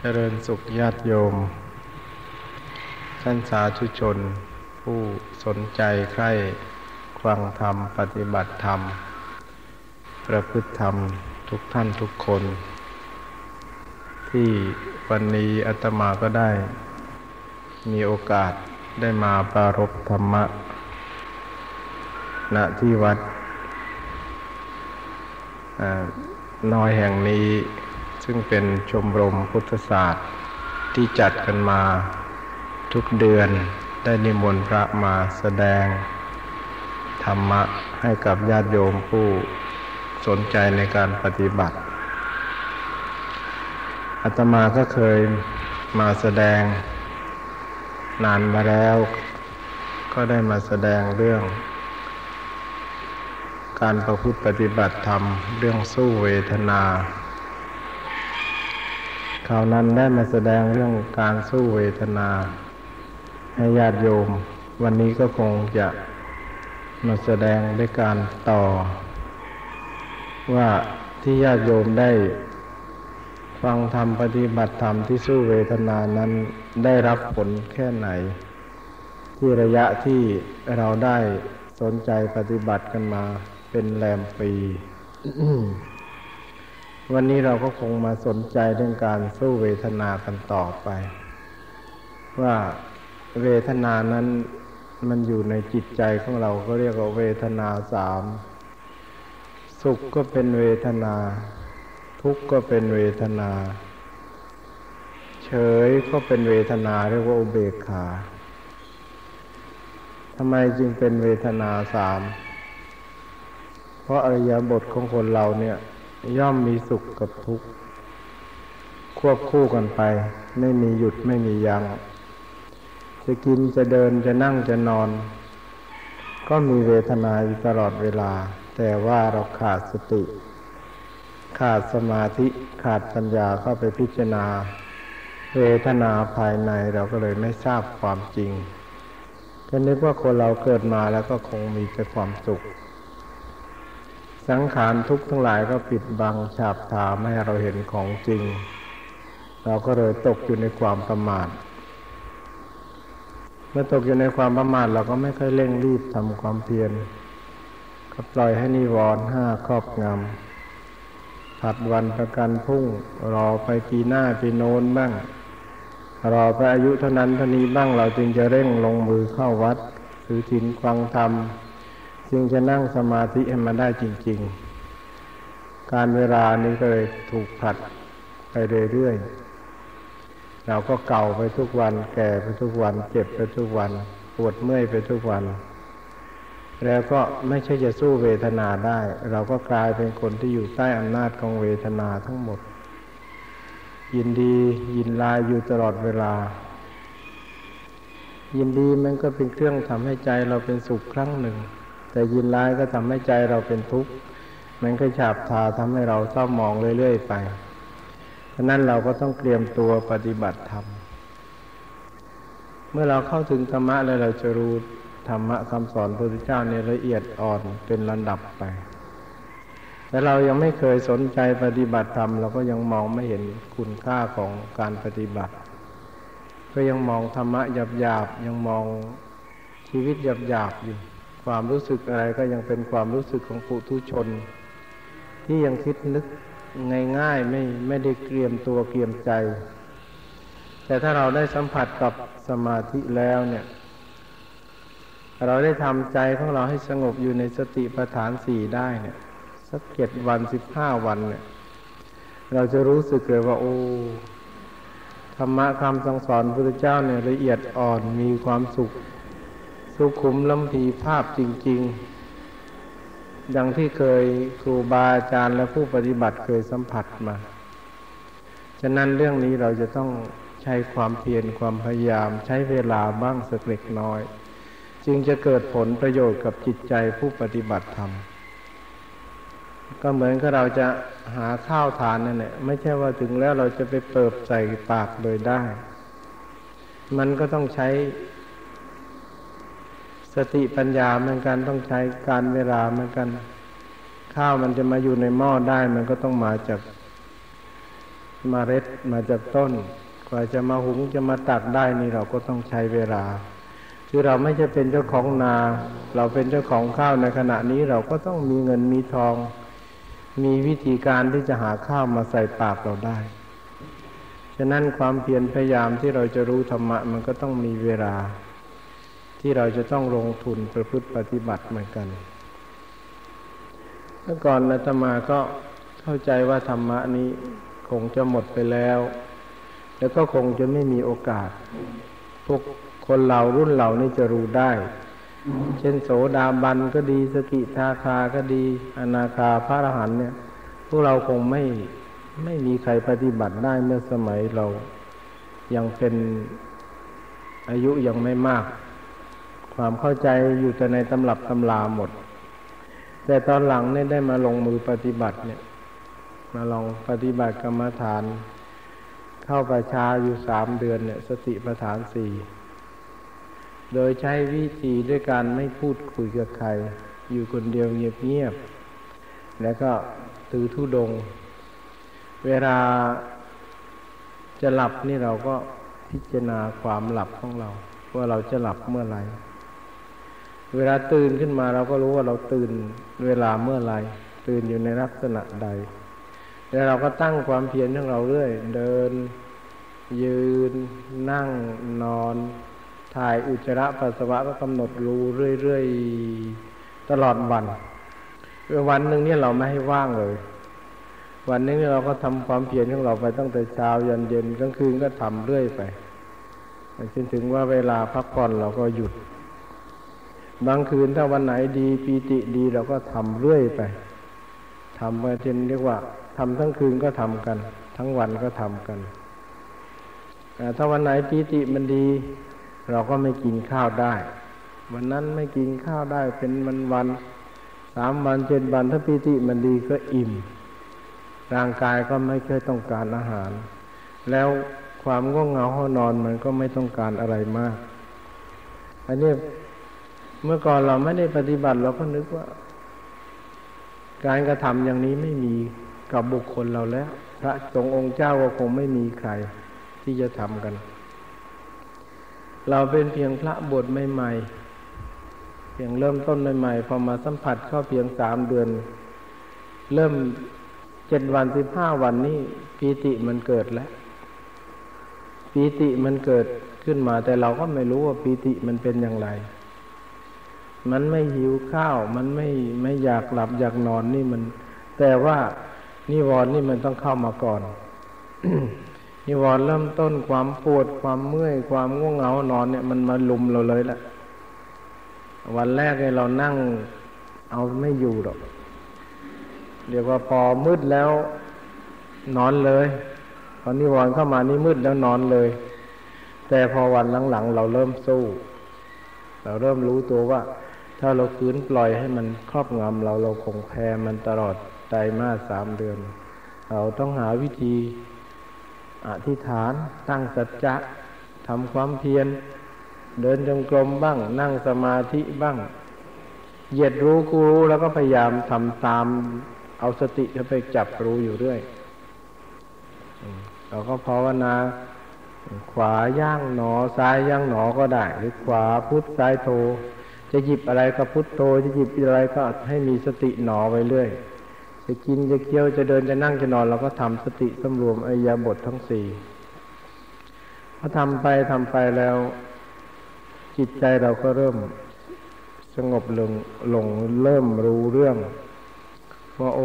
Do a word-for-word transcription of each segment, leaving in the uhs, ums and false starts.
เจริญสุขญาติโยมท่านสาธุชนผู้สนใจใคร่ฟังธรรมปฏิบัติธรรมประพฤติธรรมทุกท่านทุกคนที่วันนี้อาตมาก็ได้มีโอกาสได้มาปรารภธรรมะณที่วัดน้อยแห่งนี้ซึ่งเป็นชมรมพุทธศาสตร์ที่จัดกันมาทุกเดือนได้นิมนต์พระมาแสดงธรรมะให้กับญาติโยมผู้สนใจในการปฏิบัติอาตมาก็เคยมาแสดงนานมาแล้วก็ได้มาแสดงเรื่องการประพฤติปฏิบัติธรรมเรื่องสู้เวทนาคราวนั้นได้มาแสดงเรื่องการสู้เวทนาให้ญาติโยมวันนี้ก็คงจะมาแสดงด้วยการต่อว่าที่ญาติโยมได้ฟังธรรมปฏิบัติธรรมที่สู้เวทนานั้นได้รับผลแค่ไหนที่ระยะที่เราได้สนใจปฏิบัติกันมาเป็นแรมปี วันนี้เราก็คงมาสนใจเรื่องการสู้เวทนากันต่อไปว่าเวทนานั้นมันอยู่ในจิตใจของเราก็เรียกว่าเวทนาสามสุขก็เป็นเวทนาทุกข์ก็เป็นเวทนาเฉยก็เป็นเวทนาเรียกว่าอุเบกขาทำไมจึงเป็นเวทนาสามเพราะอริยบทของคนเราเนี่ยย่อมมีสุขกับทุกข์ควบคู่กันไปไม่มีหยุดไม่มียัง้งจะกินจะเดินจะนั่งจะนอนก็มีเวทนาอยู่ตลอดเวลาแต่ว่าเราขาดสติขาดสมาธิขาดปัญญาเข้าไปพิจารณาเวทนาภายในเราก็เลยไม่ทราบความจริงก็นึกว่าคนเราเกิดมาแล้วก็คงมีแต่ความสุขสังขารทุกข์ทั้งหลายก็ปิดบังฉาบทาไม่ให้เราเห็นของจริงเราก็เลยตกอยู่ในความประมาทเมื่อตกอยู่ในความประมาทเราก็ไม่ค่อยเร่งรีบทำความเพียรก็ปล่อยให้นิวรณ์ห้าครอบงำผัดวันประกันพรุ่งรอไปปีหน้าปีโน้นบ้างรอไปอายุเท่านั้นเท่านี้บ้างเราจึงจะเร่งลงมือเข้าวัดถือศีลฟังธรรมจึงจะนั่งสมาธิให้มันได้จริงๆการเวลานี้ก็เลยถูกผลัดไปเรื่อยๆเราก็เก่าไปทุกวันแก่ไปทุกวันเจ็บไปทุกวันปวดเมื่อยไปทุกวันแล้วก็ไม่ใช่จะสู้เวทนาได้เราก็กลายเป็นคนที่อยู่ใต้อำนาจของเวทนาทั้งหมดยินดียินร้ายอยู่ตลอดเวลายินดีมันก็เป็นเครื่องทำให้ใจเราเป็นสุขครั้งหนึ่งแต่ยินร้ายก็ทำให้ใจเราเป็นทุกข์มันก็ฉาบทาทำให้เราเศร้าหมองเรื่อยๆไปฉะนั้นเราก็ต้องเตรียมตัวปฏิบัติธรรมเมื่อเราเข้าถึงธรรมะแล้วเราจะรู้ธรรมะคำสอนพระพุทธเจ้าเนี่ยละเอียดอ่อนเป็นลำดับไปแต่เรายังไม่เคยสนใจปฏิบัติธรรมเราก็ยังมองไม่เห็นคุณค่าของการปฏิบัติก็ยังมองธรรมะหยาบๆยังมองชีวิตหยาบๆอยู่ความรู้สึกอะไรก็ยังเป็นความรู้สึกของปุถุชนที่ยังคิดนึกง่ายๆไม่ไม่ได้เตรียมตัวเตรียมใจแต่ถ้าเราได้สัมผัสกับสมาธิแล้วเนี่ยเราได้ทำใจของเราให้สงบอยู่ในสติปัฏฐานสี่ได้เนี่ยสักเจ็ดวันสิบห้าวันเนี่ยเราจะรู้สึกเลยว่าโอ้ธรรมะคำสั่งสอนพระพุทธเจ้าเนี่ยละเอียดอ่อนมีความสุขสุขุมล้ำพีภาพจริงๆดังที่เคยครูบาอาจารย์และผู้ปฏิบัติเคยสัมผัสมาฉะนั้นเรื่องนี้เราจะต้องใช้ความเพียรความพยายามใช้เวลาบ้างสักเล็กน้อยจึงจะเกิดผลประโยชน์กับจิตใจผู้ปฏิบัติธรรมก็เหมือนกับเราจะหาข้าวทานนั่นแหละไม่ใช่ว่าถึงแล้วเราจะไปเปิบใส่ปากเลยได้มันก็ต้องใช้สติปัญญาเหมือนกันต้องใช้การเวลาเหมือนกันข้าวมันจะมาอยู่ในหม้อได้มันก็ต้องมาจากเมล็ดมาจากต้นกว่าจะมาหุงจะมาตักได้นี่เราก็ต้องใช้เวลาคือเราไม่ใช่เป็นเจ้าของนาเราเป็นเจ้าของข้าวในขณะนี้เราก็ต้องมีเงินมีทองมีวิธีการที่จะหาข้าวมาใส่ปากเราได้ฉะนั้นความเพียรพยายามที่เราจะรู้ธรรมะมันก็ต้องมีเวลาที่เราจะต้องลงทุนประพฤติปฏิบัติเหมือนกันเมื่อก่อนอาตมาก็เข้าใจว่าธรรมะนี้คงจะหมดไปแล้วแล้วก็คงจะไม่มีโอกาสพวกคนเรารุ่นเรานี่จะรู้ได้เช่นโสดาบันก็ดีสกิทาคาก็ดีอนาคาพระอรหันต์เนี่ยพวกเราคงไม่ไม่มีใครปฏิบัติได้เมื่อสมัยเรายังเป็นอายุยังไม่มากความเข้าใจอยู่แต่ในตำรับตำราหมดแต่ตอนหลังเนี่ยได้มาลงมือปฏิบัติเนี่ยมาลองปฏิบัติกรรมฐานเข้าประชาอยู่สามเดือนเนี่ยสติปัฏฐานสี่โดยใช้วิธีด้วยการไม่พูดคุยกับใครอยู่คนเดียวเงียบๆแล้วก็ถือธุดงค์เวลาจะหลับนี่เราก็พิจารณาความหลับของเราว่าเราจะหลับเมื่อไหร่เวลาตื่นขึ้นมาเราก็รู้ว่าเราตื่นเวลาเมื่อไหร่ตื่นอยู่ในลักษณะใดแล้วเราก็ตั้งความเพียรของเราเรื่อยเดินยืนนั่งนอนถ่ายอุจจาระปัสสาวะก็กำหนดรู้เรื่อยๆตลอดวันวันหนึ่งเนี่ยเราไม่ให้ว่างเลยวันนึงเราก็ทำความเพียรของเราไปตั้งแต่เช้ายันเย็นกลางคืนก็ทำเรื่อยไปจนถึงว่าเวลาพักผ่อนเราก็หยุดบางคืนถ้าวันไหนดีปีติดีเราก็ทำเรื่อยไปทำไปจนเรียกว่าทำทั้งคืนก็ทำกันทั้งวันก็ทำกันถ้าวันไหนปีติมันดีเราก็ไม่กินข้าวได้วันนั้นไม่กินข้าวได้เป็นวันวันสามวันเจ็ดวันถ้าปีติมันดีก็อิ่มร่างกายก็ไม่เคยต้องการอาหารแล้วความง่วงเหงาห้อนอนมันก็ไม่ต้องการอะไรมากอันนี้เมื่อก่อนเราไม่ได้ปฏิบัติเราก็นึกว่าการกระทำอย่างนี้ไม่มีกับบุคคลเราแล้วพระสงฆ์องค์เจ้าก็คงไม่มีใครที่จะทำกันเราเป็นเพียงพระบวชใหม่ๆเพียงเริ่มต้นใหม่ๆพอมาสัมผัสเข้าเพียงสามเดือนเริ่มเจ็ดวันสิบห้าวันนี้ปีติมันเกิดแล้วปีติมันเกิดขึ้นมาแต่เราก็ไม่รู้ว่าปีติมันเป็นอย่างไรมันไม่หิวข้าวมันไม่ไม่อยากหลับอยากนอนนี่มันแต่ว่านิวรณ์นี่มันต้องเข้ามาก่อน นิวรณ์เริ่มต้นความปวดความเมื่อยความง่วงเหงานอนเนี่ยมันมาลุมเราเลยละวันแรกเนี่ยเรานั่งเอาไม่อยู่หรอกเรียกว่าพอมืดแล้วนอนเลยพอนิวรณ์เข้ามานี่มืดแล้วนอนเลยแต่พอวันหลังๆเราเริ่มสู้เราเริ่มรู้ตัวว่าถ้าเราฝืนปล่อยให้มันครอบงำเราเราคงแพ้มันตลอดไตรมาสสามเดือนเราต้องหาวิธีอธิษฐานตั้งสัจจะทำความเพียรเดินจงกรมบ้างนั่งสมาธิบ้างเหยียดรู้กูรู้แล้วก็พยายามทำตามเอาสติเข้าไปจับรู้อยู่เรื่อยเราก็ภาวนาขวาย่างหนอซ้ายย่างหนอก็ได้หรือขวาพุทซ้ายโทจะหยิบอะไรก็พุทโธจะหยิบอะไรก็ให้มีสติหนอไว้เรื่อยจะกินจะเคี้ยวจะเดินจะนั่งจะนอนเราก็ทำสติสำรวมอิริยาบถทั้งสี่พอทำไปทำไปแล้วจิตใจเราก็เริ่มสงบลงลงเริ่มรู้เรื่องว่าโอ้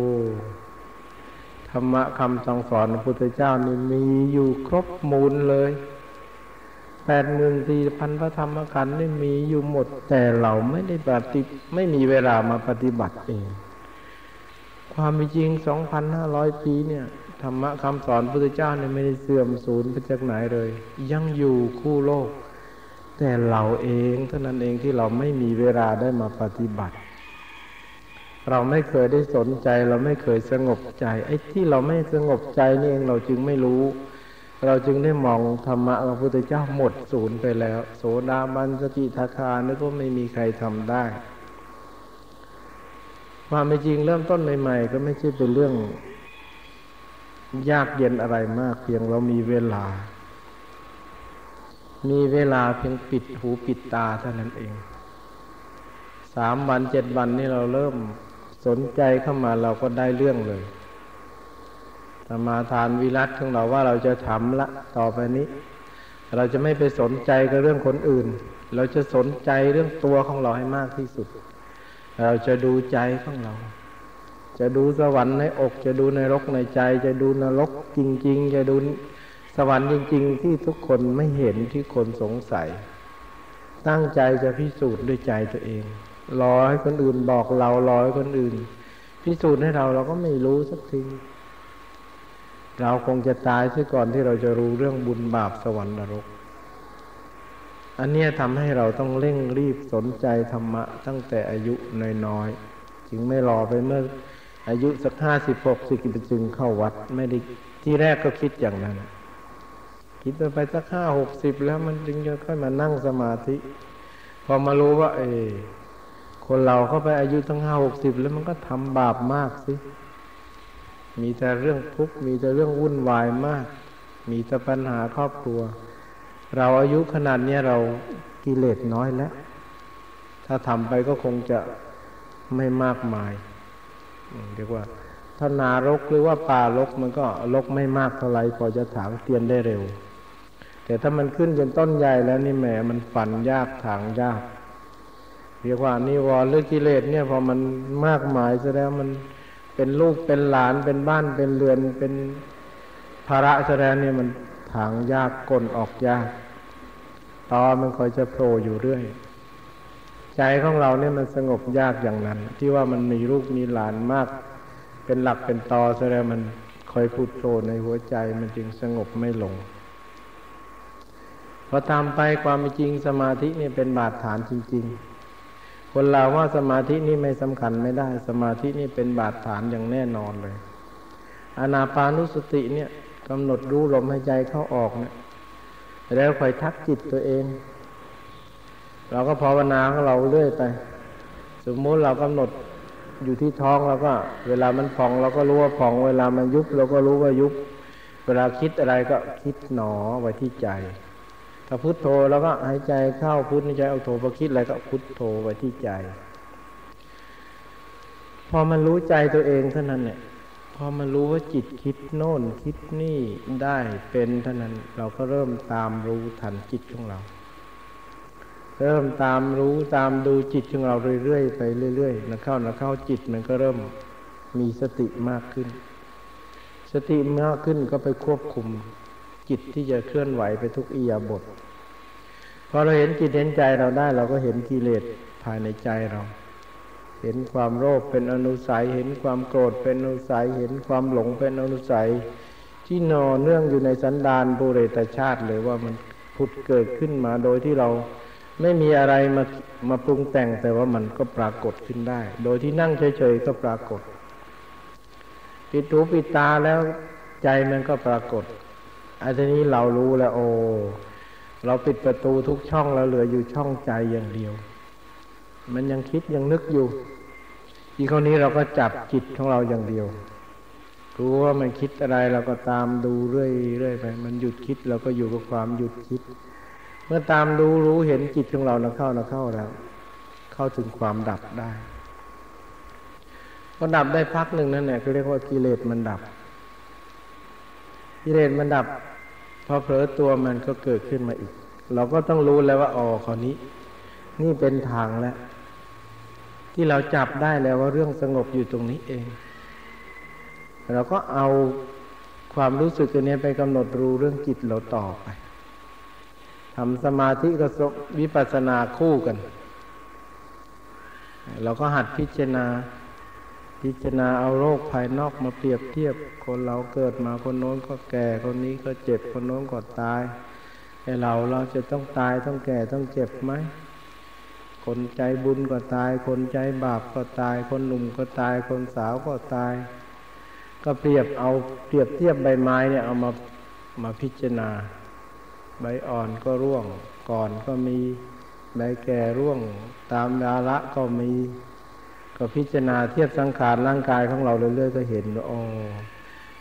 ธรรมะคำสั่งสอนพระพุทธเจ้านี่มีอยู่ครบมูลเลยแปดหมื่นสี่พันพระธรรมขันธ์นี่มีอยู่หมดแต่เราไม่ได้ปฏิบัติไม่มีเวลามาปฏิบัติเองความจริง สองพันห้าร้อย ปีเนี่ยธรรมะคำสอนพระพุทธเจ้าเนี่ยไม่ได้เสื่อมสูญไปจากไหนเลยยังอยู่คู่โลกแต่เราเองเท่านั้นเองที่เราไม่มีเวลาได้มาปฏิบัติเราไม่เคยได้สนใจเราไม่เคยสงบใจไอ้ที่เราไม่สงบใจนี่เองเราจึงไม่รู้เราจึงได้มองธรรมะพระพุทธเจ้าหมดสูญไปแล้วโสดาบันสกิทาคานี่ก็ไม่มีใครทำได้ความเป็นจริงเริ่มต้นใหม่ๆก็ไม่ใช่เป็นเรื่องยากเย็นอะไรมากเพียงเรามีเวลามีเวลาเพียงปิดหูปิดตาเท่านั้นเองสามวันเจ็ดวันนี่เราเริ่มสนใจเข้ามาเราก็ได้เรื่องเลยสมาทานวิรัติของเราว่าเราจะทำละต่อไปนี้เราจะไม่ไปสนใจกับเรื่องคนอื่นเราจะสนใจเรื่องตัวของเราให้มากที่สุดเราจะดูใจของเราจะดูสวรรค์ในอกจะดูนรกในใจจะดูนรกจริงๆจะดูสวรรค์จริงๆที่ทุกคนไม่เห็นที่คนสงสัยตั้งใจจะพิสูจน์ด้วยใจตัวเองรอให้คนอื่นบอกเรารอให้คนอื่นพิสูจน์ให้เราเราก็ไม่รู้สักทีเราคงจะตายซะก่อนที่เราจะรู้เรื่องบุญบาปสวรรค์นรกอันนี้ทำให้เราต้องเร่งรีบสนใจธรรมะตั้งแต่อายุน้อยๆจึงไม่รอไปเมื่ออายุสักห้าสิบหกสิบจึงเข้าวัดไม่ได้ที่แรกก็คิดอย่างนั้นคิดไปสักห้าหกสิบแล้วมันจึงจะค่อยมานั่งสมาธิพอมารู้ว่าเออคนเราเข้าไปอายุทั้งห้าหกสิบแล้วมันก็ทำบาปมากสิมีแต่เรื่องทุกข์มีแต่เรื่องวุ่นวายมากมีแต่ปัญหาครอบครัวเราอายุขนาดนี้เรากิเลสน้อยแล้วถ้าทำไปก็คงจะไม่มากมายเรียกว่าถ้านารกหรือว่าป่ารกมันก็รกไม่มากเท่าไรพอจะถางเตียนได้เร็วแต่ถ้ามันขึ้นจนต้นใหญ่แล้วนี่แหมมันฝันยากถางยากเรียกว่านิวรณ์หรือกิเลสเนี่ยพอมันมากมายซะแล้วมันเป็นลูกเป็นหลานเป็นบ้านเป็นเรือนเป็นภาระซะแล้วเนี่ยมันถางยากก้นออกยากตอมันคอยจะโผล่อยู่เรื่อยใจของเราเนี่ยมันสงบยากอย่างนั้นที่ว่ามันมีลูกมีหลานมากเป็นหลักเป็นตอซะแล้วมันคอยพุทโธในหัวใจมันจึงสงบไม่ลงพอตามไปความจริงสมาธินี่เป็นบาดฐานจริงๆคนเราว่าสมาธินี่ไม่สำคัญไม่ได้สมาธินี่เป็นบาดฐานอย่างแน่นอนเลยอานาปานุสติเนี่ยกำหนดรู้ลมหายใจเข้าออกเนี่ยแล้วคอยทักจิตตัวเองเราก็ภาวนาของเราเรื่อยไปสมมติเรากำหนดอยู่ที่ท้องเราก็เวลามันพองเราก็รู้ว่าพองเวลามันยุบเราก็รู้ว่ายุบเวลาคิดอะไรก็คิดหนอไว้ที่ใจถ้าพุทโธเราก็หายใจเข้าพุทหายใจเอาโธพอคิดอะไรก็พุทโธไว้ที่ใจพอมันรู้ใจตัวเองเท่านั้นเนี่ยพอมันรู้ว่าจิตคิดโน่นคิดนี่ได้เป็นเท่านั้นเราก็เริ่มตามรู้ทันจิตของเราเริ่มตามรู้ตามดูจิตของเราเรื่อยๆไปเรื่อยๆนะเข้านะเข้าจิตมันก็เริ่มมีสติมากขึ้นสติมากขึ้นก็ไปควบคุมจิตที่จะเคลื่อนไหวไปทุกอิริยาบถพอเราเห็นจิตเห็นใจเราได้เราก็เห็นกิเลสภายในใจเราเห็นความโลภเป็นอนุสัยเห็นความโกรธเป็นอนุสัยเห็นความหลงเป็นอนุสัยที่นอเนื่องอยู่ในสันดานปุเรตชาติเลยว่ามันผุดเกิดขึ้นมาโดยที่เราไม่มีอะไรมามาปรุงแต่งแต่ว่ามันก็ปรากฏขึ้นได้โดยที่นั่งเฉยๆก็ปรากฏปิดหูปิดตาแล้วใจมันก็ปรากฏอันนี้เรารู้แล้วโอ้เราปิดประตูทุกช่องแล้วเหลืออยู่ช่องใจอย่างเดียวมันยังคิดยังนึกอยู่อีกคนนี้เราก็จับจิตของเราอย่างเดียวรู้ว่ามันคิดอะไรเราก็ตามดูเรื่อยๆไปมันหยุดคิดเราก็อยู่กับความหยุดคิดเมื่อตามดูรู้เห็นจิตของเรานะเข้านะเข้าแล้วเข้าถึงความดับได้พอดับได้พักหนึ่งนั่นแหละก็เรียกว่ากิเลสมันดับกิเลสมันดับพอเผลอตัวมันก็เกิดขึ้นมาอีกเราก็ต้องรู้แล้วว่าอ๋อคราวนี้นี่เป็นทางแล้วที่เราจับได้แล้วว่าเรื่องสงบอยู่ตรงนี้เองเราก็เอาความรู้สึกตัวนี้ไปกำหนดรู้เรื่องจิตเราต่อไปทำสมาธิกับวิปัสสนาคู่กันเราก็หัดพิจารณาพิจารณาเอาโลกภายนอกมาเปรียบเทียบคนเราเกิดมาคนโน้นก็แก่คนนี้ก็เจ็บคนโน้นก็ตายไอ้เราเราจะต้องตายต้องแก่ต้องเจ็บไหมคนใจบุญก็ตายคนใจบาปก็ตายคนหนุ่มก็ตายคนสาวก็ตายก็เปรียบเอาเปรียบเทียบใบไม้เนี่ยเอามามาพิจารณาใบอ่อนก็ร่วงก่อนก็มีใบแก่ร่วงตามวาระก็มีก็พิจารณาเทียบสังขารร่างกายของเราเรื่อยๆก็เห็นว่าอ๋อ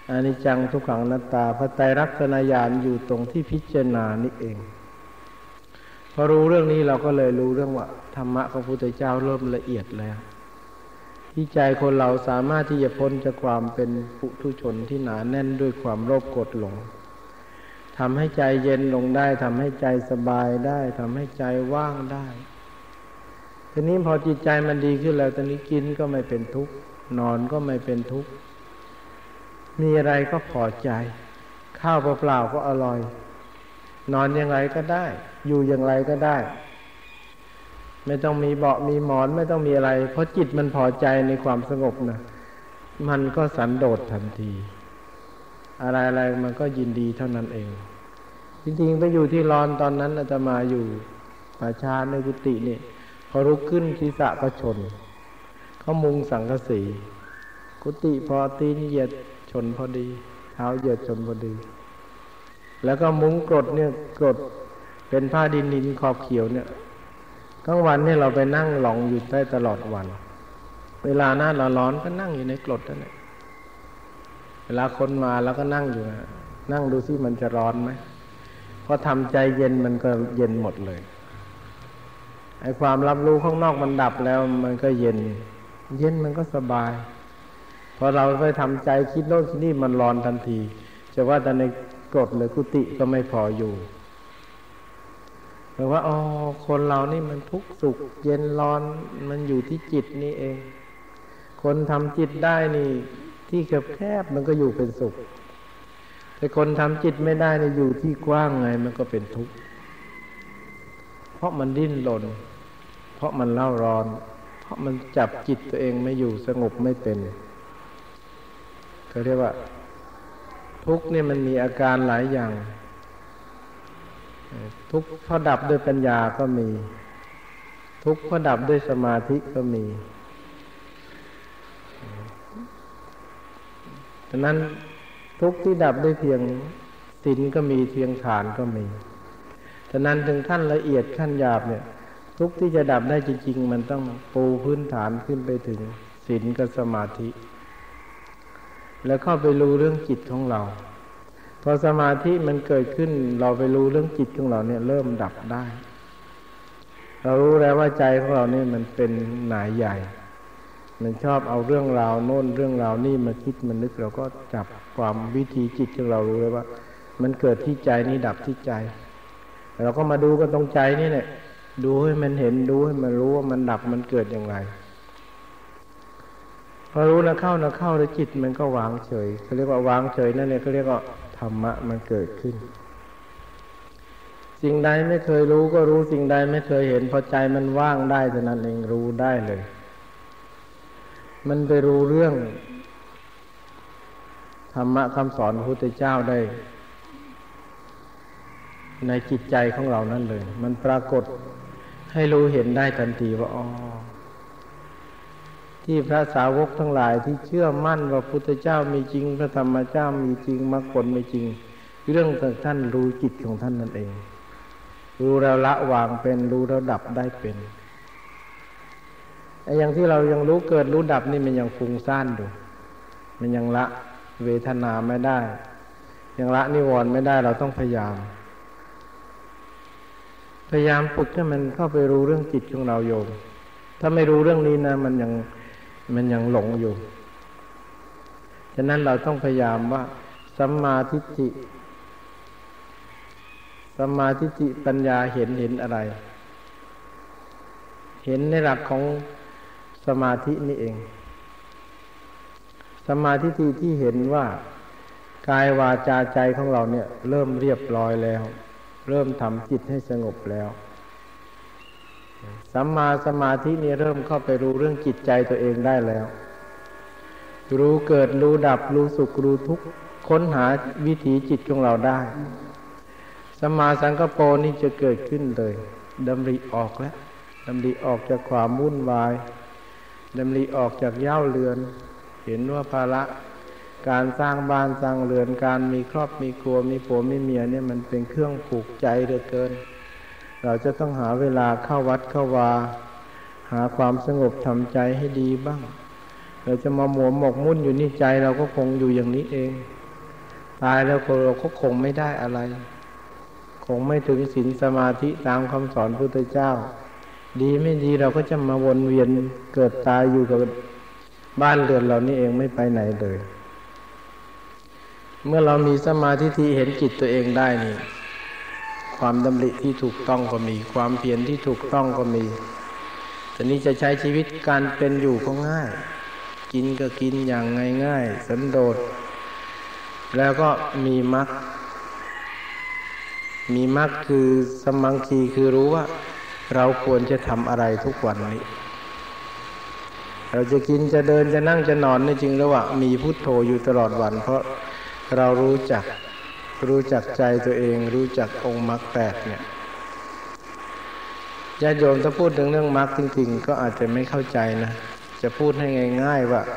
อนิจจังทุกขังอนัตตาพระไตรลักษณญาณอยู่ตรงที่พิจารณานี่เองพอรู้เรื่องนี้เราก็เลยรู้เรื่องว่าธรรมะของพระพุทธเจ้าเริ่มละเอียดแล้วที่ใจคนเราสามารถที่จะพ้นจากความเป็นปุถุชนที่หนาแน่นด้วยความโลภโกรธหลงทำให้ใจเย็นลงได้ทำให้ใจสบายได้ทำให้ใจว่างได้ทีนี้พอจิตใจมันดีขึ้นแล้วตอนนี้กินก็ไม่เป็นทุกข์นอนก็ไม่เป็นทุกข์มีอะไรก็พอใจข้าวเปล่าๆก็อร่อยนอนยังไงก็ได้อยู่อย่างไรก็ได้ไม่ต้องมีเบาะมีหมอนไม่ต้องมีอะไรเพราะจิตมันพอใจในความสงบนะมันก็สันโดษทันทีอะไรๆมันก็ยินดีเท่านั้นเองจริงๆไปอยู่ที่ร้อนตอนนั้นอาตมาอยู่ป่าช้าในกุฏินี่พอลุกขึ้นศีรษะก็ชนเขามุงสังกะสีกุฏิพอตีนเหยียดชนพอดีเท้าเหยียดชนพอดีแล้วก็มุงกรดเนี่ยกรดเป็นผ้าดินดินขอบเขียวเนี่ยกลางวันนี่เราไปนั่งหลงอยู่ได้ตลอดวันเวลาหน้าร้อนก็นั่งอยู่ในกรดนั่นแหละเวลาคนมาแล้วก็นั่งอยู่นั่งดูซิมันจะร้อนไหมพอทำใจเย็นมันก็เย็นหมดเลยไอ้ความรับรู้ข้างนอกมันดับแล้วมันก็เย็นเย็นมันก็สบายพอเราไปทำใจคิดโน่นคิดนี่มันร้อนทันทีจะว่าแต่ในกรดหรือกุฏิก็ไม่พออยู่แปลว่าอ๋อคนเรานี่มันทุกข์สุขเย็นร้อนมันอยู่ที่จิตนี่เองคนทำจิตได้นี่ที่แคบๆมันก็อยู่เป็นสุขแต่คนทำจิตไม่ได้นี่อยู่ที่กว้างไงมันก็เป็นทุกข์เพราะมันดิ้นรนเพราะมันเล่าร้อนเพราะมันจับจิตตัวเองไม่อยู่สงบไม่เป็นก็เรียกว่าทุกข์นี่มันมีอาการหลายอย่างทุกข์เพราะดับด้วยปัญญาก็มีทุกข์เพราะดับด้วยสมาธิก็มีฉะนั้นทุกข์ที่ดับด้วยเพียงศีลก็มีเพียงฐานก็มีฉะนั้นถึงขั้นละเอียดขั้นหยาบเนี่ยทุกข์ที่จะดับได้จริงๆมันต้องปูพื้นฐานขึ้นไปถึงศีลกับสมาธิแล้วเข้าไปรู้เรื่องจิตของเราพอสมาธิมันเกิดขึ้นเราไปรู้เรื่องจิตของเราเนี่ยเริ่มดับได้เรารู้แล้วว่าใจของเราเนี่ยมันเป็นหนายใหญ่มันชอบเอาเรื่องราวโน่นเรื่องราวนี่มาคิดมันนึกเราก็จับความวิธีจิตของเรารู้เลยว่ามันเกิดที่ใจนี่ดับที่ใจเราก็มาดูกันตรงใจนี่แหละดูให้มันเห็นดูให้มันรู้ว่ามันดับมันเกิดอย่างไรพอรู้นะเข้านะเข้าแล้วจิตมันก็วางเฉยเขาเรียกว่าวางเฉยนั่นเนี่ยเขาเรียกว่าธรรมะมันเกิดขึ้นสิ่งใดไม่เคยรู้ก็รู้สิ่งใดไม่เคยเห็นพอใจมันว่างได้เท่านั้นเองรู้ได้เลยมันไปรู้เรื่องธรรมะคำสอนพระพุทธเจ้าได้ในจิตใจของเรานั่นเลยมันปรากฏให้รู้เห็นได้ทันทีว่าอ๋อที่พระสาวกทั้งหลายที่เชื่อมั่นว่าพุทธเจ้ามีจริงพระธรรมเจ้ามีจริงมรรคผลมีจริงเรื่องของท่านรู้จิตของท่านนั่นเองรู้แล้วละวางเป็นรู้แล้วดับได้เป็นไอ้อย่างที่เรายังรู้เกิดรู้ดับนี่มันยังฟุ้งซ่านอยู่มันยังละเวทนาไม่ได้ยังละนิวรณ์ไม่ได้เราต้องพยายามพยายามฝึกให้มันเข้าไปรู้เรื่องจิตของเราโยมถ้าไม่รู้เรื่องนี้นะมันยังมันยังหลงอยู่ฉะนั้นเราต้องพยายามว่าสัมมาทิฏฐิสัมมาทิฏฐิปัญญาเห็นเห็นอะไรเห็นในหลักของสมาธินี่เองสัมมาทิฏฐิที่เห็นว่ากายวาจาใจของเราเนี่ยเริ่มเรียบร้อยแล้วเริ่มทำจิตให้สงบแล้วสัมมาสมาธินี่เริ่มเข้าไปรู้เรื่องจิตใจตัวเองได้แล้วรู้เกิดรู้ดับรู้สุขรู้ทุกข์ค้นหาวิถีจิตของเราได้สัมมาสังกัปโปนี่จะเกิดขึ้นเลยดำริออกแล้วดำริออกจากความวุ่นวายดำริออกจากเหย้าเรือนเห็นว่าภาระการสร้างบ้านสร้างเรือนการมีครอบมีครัวมีผัวมีเมียเนี่ยมันเป็นเครื่องผูกใจเหลือเกินเราจะต้องหาเวลาเข้าวัดเข้าวาหาความสงบทำใจให้ดีบ้างเราจะมาหมวหมกมุ่นอยู่นี่ใจเราก็คงอยู่อย่างนี้เองตายแล้วเราก็คงไม่ได้อะไรคงไม่ถึงศีลสมาธิตามคำสอนพุทธเจ้าดีไม่ดีเราก็จะมาวนเวียนเกิดตายอยู่กับบ้านเรือนเรานี่เองไม่ไปไหนเลยเมื่อเรามีสมาธิที่เห็นจิตตัวเองได้นี่ความดำริที่ถูกต้องก็มีความเพียรที่ถูกต้องก็มีแต่นี้จะใช้ชีวิตการเป็นอยู่ก็ง่ายกินก็กินอย่างง่ายๆสันโดษแล้วก็มีมรรคมีมรรคคือสมังคีคือรู้ว่าเราควรจะทำอะไรทุกวันนี้เราจะกินจะเดินจะนั่งจะนอนนี่จริงแล้วว่ามีพุทโธอยู่ตลอดวันเพราะเรารู้จักรู้จักใจตัวเองรู้จักองค์มรรคแปดเนี่ยญาติโยมถ้าพูดถึงเรื่องมรรคจริงๆก็อาจจะไม่เข้าใจนะจะพูดให้ง่ายๆว่า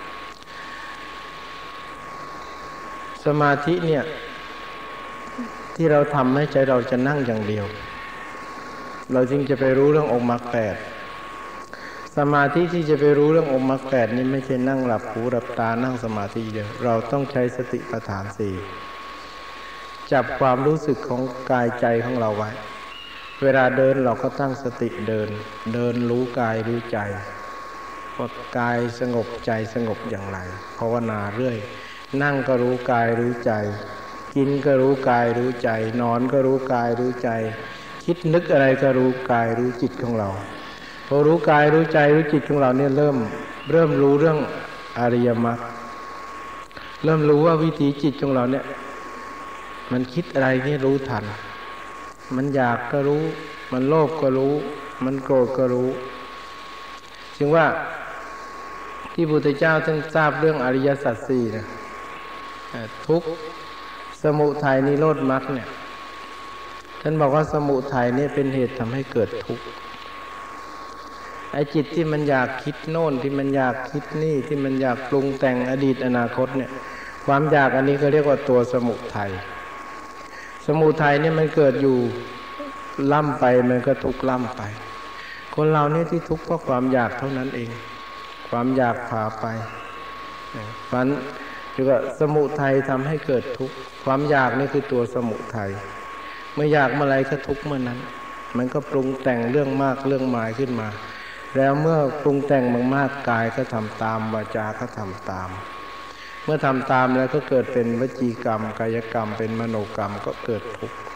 สมาธิเนี่ยที่เราทำให้ใจเราจะนั่งอย่างเดียวเราจึงจะไปรู้เรื่ององค์มรรคแปดสมาธิที่จะไปรู้เรื่ององค์มรรคแปดนี่ไม่ใช่นั่งหลับหูหลับตานั่งสมาธิเดียวเราต้องใช้สติปัฏฐานสี่จับความรู้สึกของกายใจของเราไว้เวลาเดินเราก็ตั้งสติเดินเดินรู้กายรู้ใจว่ากายสงบใจสงบอย่างไรภาวนาเรื่อยนั่งก็รู้กายรู้ใจกินก็รู้กายรู้ใจนอนก็รู้กายรู้ใจคิดนึกอะไรก็รู้กายรู้จิตของเราพอรู้กายรู้ใจรู้จิตของเราเนี่ยเริ่มเริ่มรู้เรื่องอริยมรรคเริ่มรู้ว่าวิถีจิตของเราเนี่ยมันคิดอะไรนี่รู้ทันมันอยากก็รู้มันโลภก็รู้มันโกรธก็รู้จึงว่าที่พระพุทธเจ้าท่านทราบเรื่องอริยสัจสี่นะทุกข์สมุทัยนิโรธมรรคเนี่ยท่านบอกว่าสมุทัยเนี่ยเป็นเหตุทำให้เกิดทุกข์ไอ้จิตที่มันอยากคิดโน่นที่มันอยากคิดนี่ที่มันอยากปรุงแต่งอดีตอนาคตเนี่ยความอยากอันนี้ก็เรียกว่าตัวสมุทัยสมุทัยเนี่ยมันเกิดอยู่ล่ำไปมันก็ทุกข์ล่ำไปคนเราเนี่ยที่ทุกข์เพราะความอยากเท่านั้นเองความอยากพาไปมันคือว่าสมุทัยทำให้เกิดทุกข์ความอยากนี่คือตัวสมุทัยเมื่ออยากเมื่อไรก็ทุกข์เมื่อนั้นมันก็ปรุงแต่งเรื่องมากเรื่องหมายขึ้นมาแล้วเมื่อปรุงแต่งมากๆกายก็ทำตามวาจาก็ทำตามเมื่อทำตามแล้วก็เกิดเป็นวจีกรรมกายกรรมเป็นมโนกรรมก็เกิดทุกข์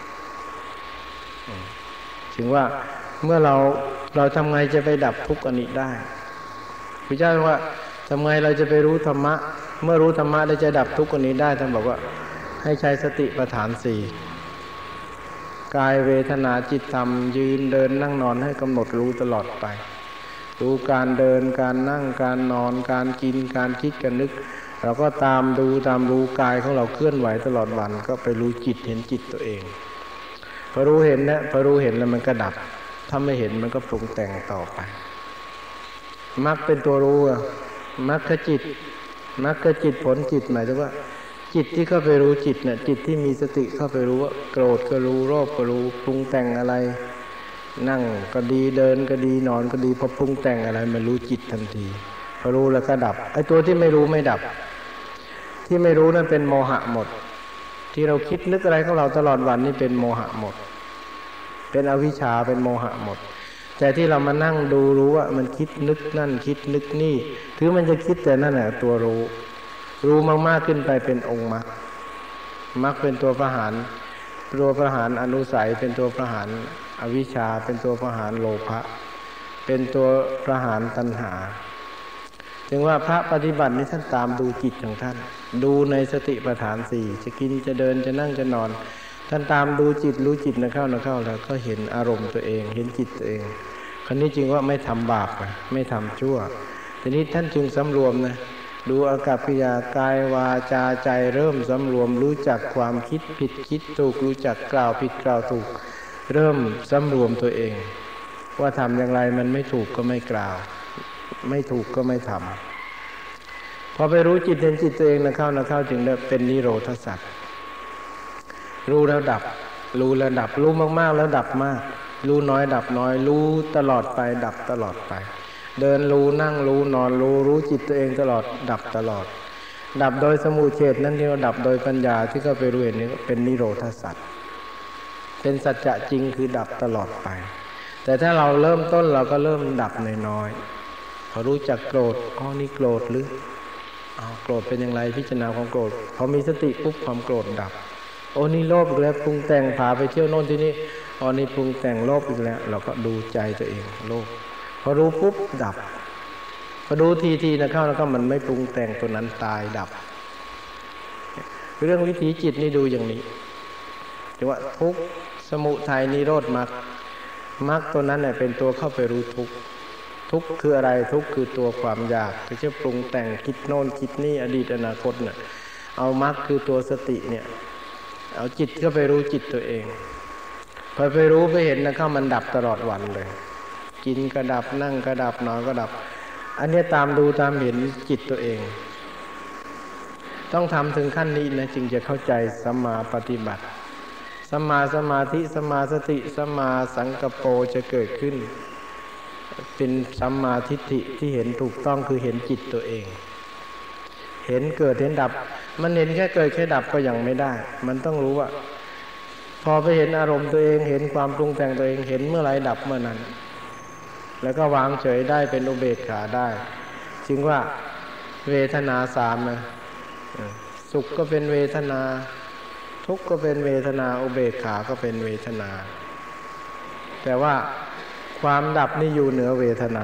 ถึงว่าเมื่อเราเราทำไงจะไปดับทุกข์อันนี้ได้พระเจ้าบอกว่าทำไงเราจะไปรู้ธรรมะเมื่อรู้ธรรมะแล้วจะดับทุกข์อันนี้ได้ท่านบอกว่าให้ใช้สติปัฏฐานสี่กายเวทนาจิตธรรมยืนเดินนั่งนอนให้กำหนดรู้ตลอดไปรู้การเดินการนั่งการนอนการกินการคิดการนึกเราก็ตามดูตามรู้กายของเราเคลื่อนไหวตลอดวันก็ไปรู้จิตเห็นจิตตัวเองพอรู้เห็นนะพอรู้เห็นแล้วมันก็ดับถ้าไม่เห็นมันก็ปรุงแต่งต่อไปมรรคเป็นตัวรู้มรรคจิตมรรคจิตผลจิตหมายถึงว่าจิตที่เข้าไปรู้จิตเนี่ยจิตที่มีสติเข้าไปรู้ว่าโกรธก็รู้โลภก็รู้ปรุงแต่งอะไรนั่งก็ดีเดินก็ดีนอนก็ดีพอปรุงแต่งอะไรมันรู้จิตทันทีพอรู้แล้วก็ดับไอ้ตัวที่ไม่รู้ไม่ดับที่ไม่รู้นั่นเป็นโมหะหมดที่เราคิดนึกอะไรของเราตลอดวันนี่เป็นโมหะหมดเป็นอวิชชาเป็นโมหะหมดแต่ที่เรามานั่งดูรู้ว่ามันคิดนึกนั่นคิดนึกนี่ถือมันจะคิดแต่นั่นแหละตัวรู้รู้มากๆขึ้นไปเป็นองค์มรรคมรรคเป็นตัวประหารตัวประหารอนุสัยเป็นตัวประหารอวิชชาเป็นตัวประหารโลภะเป็นตัวประหารตัณหาถึงว่าพระปฏิบัตินี้ท่านตามดูจิตของท่านดูในสติปัฏฐานสี่จะกินจะเดินจะนั่งจะนอนท่านตามดูจิตรู้จิตนะเข้านะเข้าแล้วก็เห็นอารมณ์ตัวเองเห็นจิตตัวเองคนนี้จริงว่าไม่ทำบาปนะไม่ทำชั่วทีนี้ท่านจึงสำรวมนะดูอากัปกิริยากายวาจาใจเริ่มสำรวมรู้จักความคิดผิดคิดถูกรู้จักกล่าวผิดกล่าวถูกเริ่มสำรวมตัวเองว่าทำอย่างไรมันไม่ถูกก็ไม่กล่าวไม่ถูกก็ไม่ทำพอไปรู้จิตเห็นจิตตัวเองนะเข้านะเข้าจึงได้เป็นนิโรธสัจรู้แล้วดับรู้แล้วดับรู้มากๆแล้วดับมากรู้น้อยดับน้อยรู้ตลอดไปดับตลอดไปเดินรู้นั่งรู้นอนรู้รู้จิตตัวเองตลอดดับตลอดดับโดยสมุเฉทนั่นที่เราดับโดยปัญญาที่เข้าไปรู้เห็นนี้เป็นนิโรธสัจเป็นสัจจะจริงคือดับตลอดไปแต่ถ้าเราเริ่มต้นเราก็เริ่มดับน้อยๆพอรู้จักโกรธอ๋อนี่โกรธหรืออ๋อโกรธเป็นอย่างไรพิจารณาความโกรธพอมีสติปุ๊บความโกรธดับโอ้นี่โลภอีกแล้วปรุงแต่งพาไปเที่ยวโน่นที่นี่อ๋อนี่ปรุงแต่งโลภอีกแล้วเราก็ดูใจตัวเองโลภพอรู้ปุ๊บดับพอดูทีทีนะเข้าแล้วก็มันไม่ปรุงแต่งตัวนั้นตายดับเรื่องวิถีจิตนี่ดูอย่างนี้แต่ว่าทุกข์สมุทัยนิโรธมรรคมรรคตัวนั้นเนี่ยเป็นตัวเข้าไปรู้ทุกข์ทุกข์คืออะไรทุกข์คือตัวความอยากที่จะปรุงแต่งคิดโน่นคิดนี่อดีตอนาคตเนี่ยเอามรรคคือตัวสติเนี่ยเอาจิตเข้าไปรู้จิตตัวเองพอไปรู้ไปเห็นนะเข้ามันดับตลอดวันเลยกินก็ดับนั่งก็ดับนอนก็ดับอันนี้ตามดูตามเห็นจิตตัวเองต้องทำถึงขั้นนี้นะจึงจะเข้าใจสัมมาปฏิบัติสัมมาสมาธิสัมมาสติสัมมาสังกัปโปจะเกิดขึ้นเป็นสัมมาทิฏฐิที่เห็นถูกต้องคือเห็นจิตตัวเองเห็นเกิดเห็นดับมันเห็นแค่เกิดแค่ดับก็ยังไม่ได้มันต้องรู้ว่าพอไปเห็นอารมณ์ตัวเองเห็นความปรุงแต่งตัวเองเห็นเมื่อไรดับเมื่อนั้นแล้วก็วางเฉยได้เป็นอุเบกขาได้จึงว่าเวทนาสามนะสุขก็เป็นเวทนาทุกข์ก็เป็นเวทนาอุเบกขาก็เป็นเวทนาแต่ว่าความดับนี่อยู่เหนือเวทนา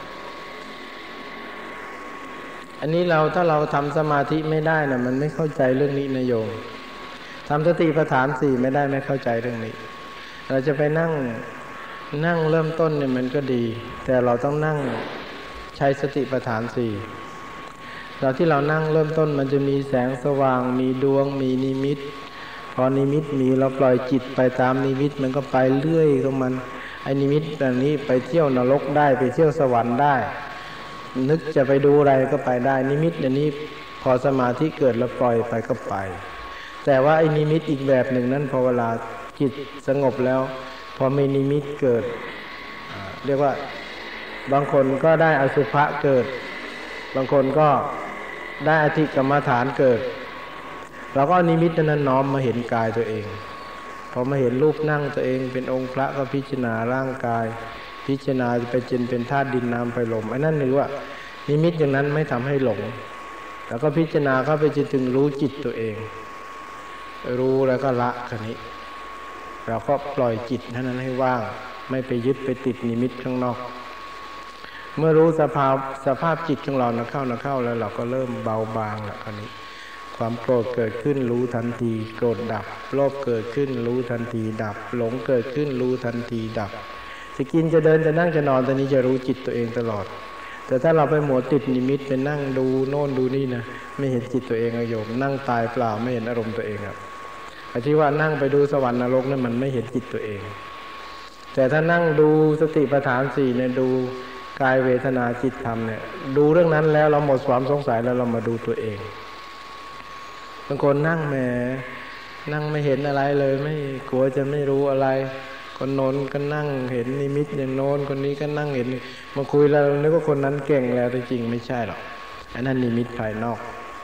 อันนี้เราถ้าเราทำสมาธิไม่ได้นะมันไม่เข้าใจเรื่องนี้นะโยมทำสติปัฏฐานสี่ไม่ได้ไม่เข้าใจเรื่องนี้เราจะไปนั่งนั่งเริ่มต้นเนี่ยมันก็ดีแต่เราต้องนั่งใช้สติปัฏฐานสี่ตอนที่เรานั่งเริ่มต้นมันจะมีแสงสว่างมีดวงมีนิมิตพอนิมิตมีเราปล่อยจิตไปตามนิมิตมันก็ไปเรื่อยของมันไอ้นิมิตแบบนี้ไปเที่ยวนรกได้ไปเที่ยวสวรรค์ได้นึกจะไปดูอะไรก็ไปได้นิมิตอย่างนี้พอสมาธิเกิดแล้วปล่อยไปก็ไปแต่ว่าไอ้นิมิตอีกแบบหนึ่งนั้นพอเวลาจิตสงบแล้วพอมีนิมิตเกิดเรียกว่าบางคนก็ได้อสุภะเกิดบางคนก็ได้อธิกรรมฐานเกิดเราก็นิมิตนั้นน้อมมาเห็นกายตัวเองพอมาเห็นรูปนั่งตัวเองเป็นองค์พระก็พิจารณาร่างกายพิจารณาไปจนเป็นธาตุดินน้ำไฟลมไอ้นั่นนึกว่านิมิตอย่างนั้นไม่ทำให้หลงแล้วก็พิจารณาเข้าไปจนถึงรู้จิตตัวเองรู้แล้วก็ละคันนี้เราก็ปล่อยจิตนั้นให้ว่างไม่ไปยึดไปติดนิมิตข้างนอกเมื่อรู้สภาพสภาพจิตของเรานะเข้านะเข้าแล้วเราก็เริ่มเบาบางละคันนี้ความโกรธเกิดขึ้นรู้ทันทีโกรธดับโลภเกิดขึ้นรู้ทันทีดับหลงเกิดขึ้นรู้ทันทีดับจะกินจะเดินจะนั่งจะนอนตอนนี้จะรู้จิตตัวเองตลอดแต่ถ้าเราไปหมดติดนิมิตไปนั่งดูโน่นดูนี่นะไม่เห็นจิตตัวเองอะโยมนั่งตายเปล่าไม่เห็นอารมณ์ตัวเองครับไอ้ที่ว่านั่งไปดูสวรรค์นรกนั่นมันไม่เห็นจิตตัวเองแต่ถ้านั่งดูสติปัฏฐานสี่เนี่ยดูกายเวทนาจิตธรรมเนี่ยดูเรื่องนั้นแล้วเราหมดความสงสัยแล้วเรามาดูตัวเองบางคนนั่งแหมนั่งไม่เห็นอะไรเลยไม่กลัวจะไม่รู้อะไรคนโน้นก็นั่งเห็นนิมิตอย่างโน้นคนนี้ก็นั่งเห็นมาคุยแล้วนึกว่าคนนั้นเก่งแล้วแต่จริงไม่ใช่หรอกอันนั้นนิมิตภายนอก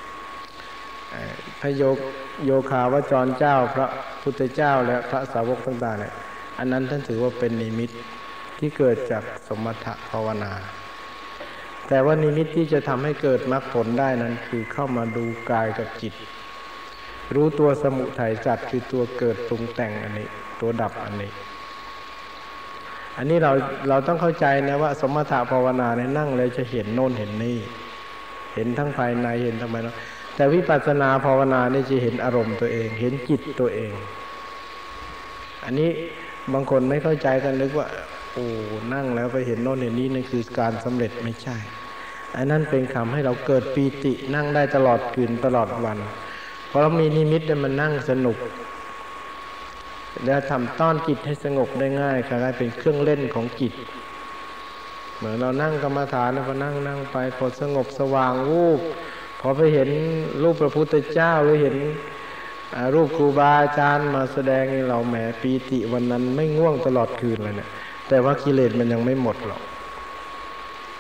พระโยโยคาวจรเจ้าพระพุทธเจ้าและพระสาวกต่างๆเนี่ยอันนั้นท่านถือว่าเป็นนิมิตที่เกิดจากสมถะภาวนาแต่ว่านิมิตที่จะทำให้เกิดมรรคผลได้นั้นคือเข้ามาดูกายกับจิตรู้ตัวสมุทัยสัตว์คือตัวเกิดปรุงแต่งอันนี้ตัวดับอันนี้อันนี้เราเราต้องเข้าใจนะว่าสมถะภาวนาเนี่ยนั่งเลยจะเห็นโน่นเห็นนี่เห็นทั้งภายในเห็นทั้งภายนอกแต่วิปัสสนาภาวนาเนี่ยจะเห็นอารมณ์ตัวเองเห็นจิตตัวเองอันนี้บางคนไม่เข้าใจกันนึกว่าโอ้นั่งแล้วไปเห็นโน่นเห็นนี่นั่นคือการสำเร็จไม่ใช่อันนั้นเป็นคำให้เราเกิดปีตินั่งได้ตลอดคืนตลอดวันเพราะเรามีนิมิตมันนั่งสนุกแล้วทำต้อนจิตให้สงบได้ง่ายคล้ายๆเป็นเครื่องเล่นของจิตเหมือนเรานั่งกรรมฐานแล้วพอนั่งนั่งไปพอสงบสว่างวูบพอไปเห็นรูปพระพุทธเจ้าหรือเห็นรูปครูบาอาจารย์มาแสดงให้เราแหมปีติวันนั้นไม่ง่วงตลอดคืนเลยเนี่ยแต่ว่ากิเลสมันยังไม่หมดหรอก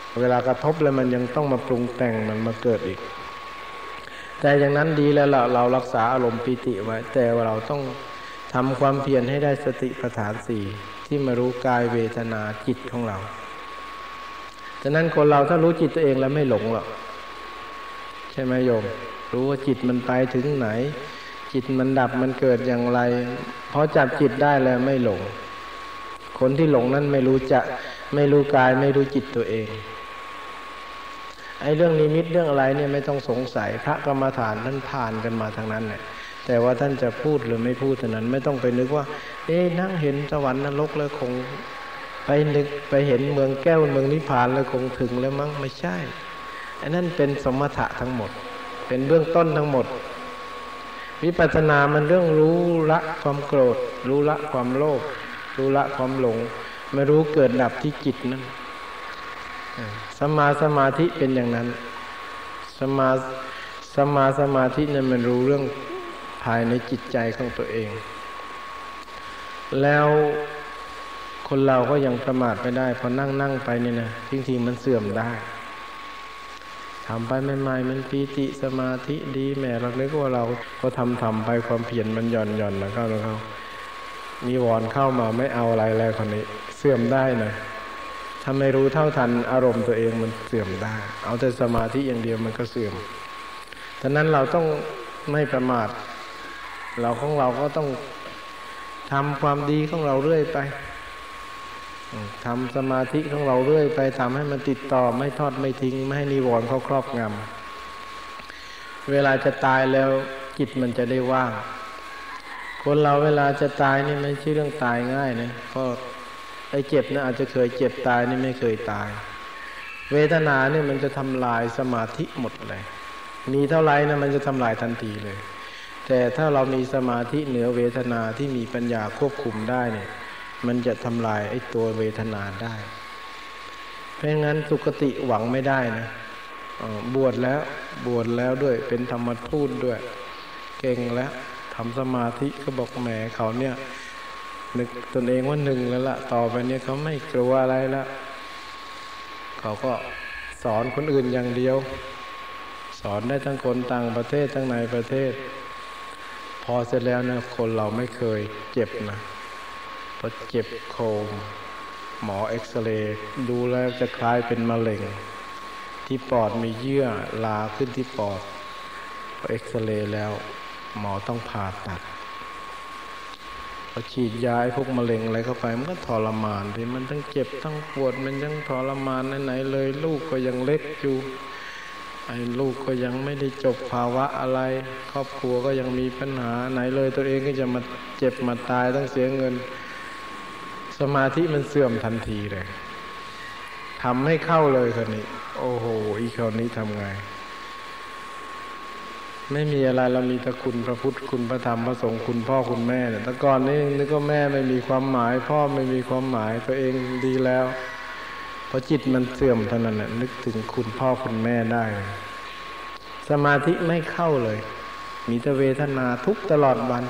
เวลากระทบแล้วมันยังต้องมาปรุงแต่งมันมาเกิดอีกแต่อย่างนั้นดีแล้วเราเรารักษาอารมณ์ปิติไว้แต่ว่าเราต้องทำความเพียรให้ได้สติปัฏฐานสี่ที่มารู้กายเวทนาจิตของเราฉะนั้นคนเราถ้ารู้จิตตัวเองแล้วไม่หลงหรอกใช่ไหมโยมรู้ว่าจิตมันไปถึงไหนจิตมันดับมันเกิดอย่างไรพอจับจิตได้แล้วไม่หลงคนที่หลงนั้นไม่รู้จะไม่รู้กายไม่รู้จิตตัวเองไอ้เรื่องนิมิตเรื่องอะไรเนี่ยไม่ต้องสงสัยพระกรรมฐานท่านผ่านกันมาทางนั้นแหละแต่ว่าท่านจะพูดหรือไม่พูดเท่านั้นไม่ต้องไปนึกว่าเอ๊ะนั่งเห็นสวรรค์นรกแล้วคงไปนึกไปเห็นเมืองแก้วเมืองนิพพานแล้วคงถึงแล้วมั้งไม่ใช่อันนั้นเป็นสมถะทั้งหมดเป็นเบื้องต้นทั้งหมดวิปัสสนามันเรื่องรู้ละความโกรธรู้ละความโลภรู้ละความหลงไม่รู้เกิดดับที่จิตนั้นสมาสมาธิเป็นอย่างนั้นสมาสมาสมาธินั้นมันรู้เรื่องภายในจิตใจของตัวเองแล้วคนเราก็ยังประมาทไม่ได้พอนั่งนั่งไปนี่นะจริงๆมันเสื่อมได้ทำไปใหม่ๆมันปีติสมาธิดีแหมเรานึกว่าเราก็ทำทำไปความเพียรมันหย่อนหย่อนแล้วเข้าแล้วเข้านิวรณ์เข้ามาไม่เอาอะไรแล้วคนนี้เสื่อมได้นะถ้าไม่รู้เท่าทันอารมณ์ตัวเองมันเสื่อมได้เอาแต่สมาธิอย่างเดียวมันก็เสื่อมฉะนั้นเราต้องไม่ประมาทเราของเราก็ต้องทำความดีของเราเรื่อยไปทำสมาธิของเราเรื่อยไปทำให้มันติดต่อไม่ทอดไม่ทิ้งไม่ให้นิวรณ์เขาครอบงำเวลาจะตายแล้วจิตมันจะได้ว่างคนเราเวลาจะตายนี่ไม่ใช่เรื่องตายง่ายนะเพราะไอ้เจ็บนะอาจจะเคยเจ็บตายนี่ไม่เคยตายเวทนาเนี่ยมันจะทำลายสมาธิหมดเลยมีเท่าไรนะมันจะทำลายทันทีเลยแต่ถ้าเรามีสมาธิเหนือเวทนาที่มีปัญญาควบคุมได้เนี่ยมันจะทำลายไอ้ตัวเวทนาได้เพราะงั้นสุคติหวังไม่ได้นะบวชแล้วบวชแล้วด้วยเป็นธรรมทูตด้วยเก่งแล้วทำสมาธิก็บอกแหมเขาเนี่ยนึกตนเองว่าหนึ่งแล้วล่ะต่อไปเนี่ยเขาไม่กลัวอะไรแล้วเขาก็สอนคนอื่นอย่างเดียวสอนได้ทั้งคนต่างประเทศทั้งในประเทศพอเสร็จแล้วนะคนเราไม่เคยเจ็บนะพอเจ็บโคมหมอเอ็กซเรย์ดูแล้วจะคล้ายเป็นมะเร็งที่ปอดมีเยื่อลาขึ้นที่ปอดพอเอ็กซเรย์แล้วหมอต้องผ่าตัดพอฉีดยาไอ้พวกมะเร็งอะไรเข้าไปมันก็ทรมานที่มันทั้งเจ็บทั้งปวดมันยังทรมานไหนๆเลยลูกก็ยังเล็กอยู่ไอ้ลูกก็ยังไม่ได้จบภาวะอะไรครอบครัวก็ยังมีปัญหาไหนเลยตัวเองก็จะมาเจ็บมาตายต้องเสียเงินสมาธิมันเสื่อมทันทีเลยทำให้เข้าเลยคนนี้โอ้โหอีกคนนี้ทำไงไม่มีอะไรเรามีแต่คุณพระพุทธคุณพระธรรมพระสงฆ์คุณพ่อคุณแม่เนี่ยแต่ก่อนนี้นึกว่าแม่ไม่มีความหมายพ่อไม่มีความหมายตัวเองดีแล้วพอจิตมันเสื่อมเท่านั้นน่ะนึกถึงคุณพ่อคุณแม่ได้สมาธิไม่เข้าเลยมีแต่เวทนาทุกตลอดวัน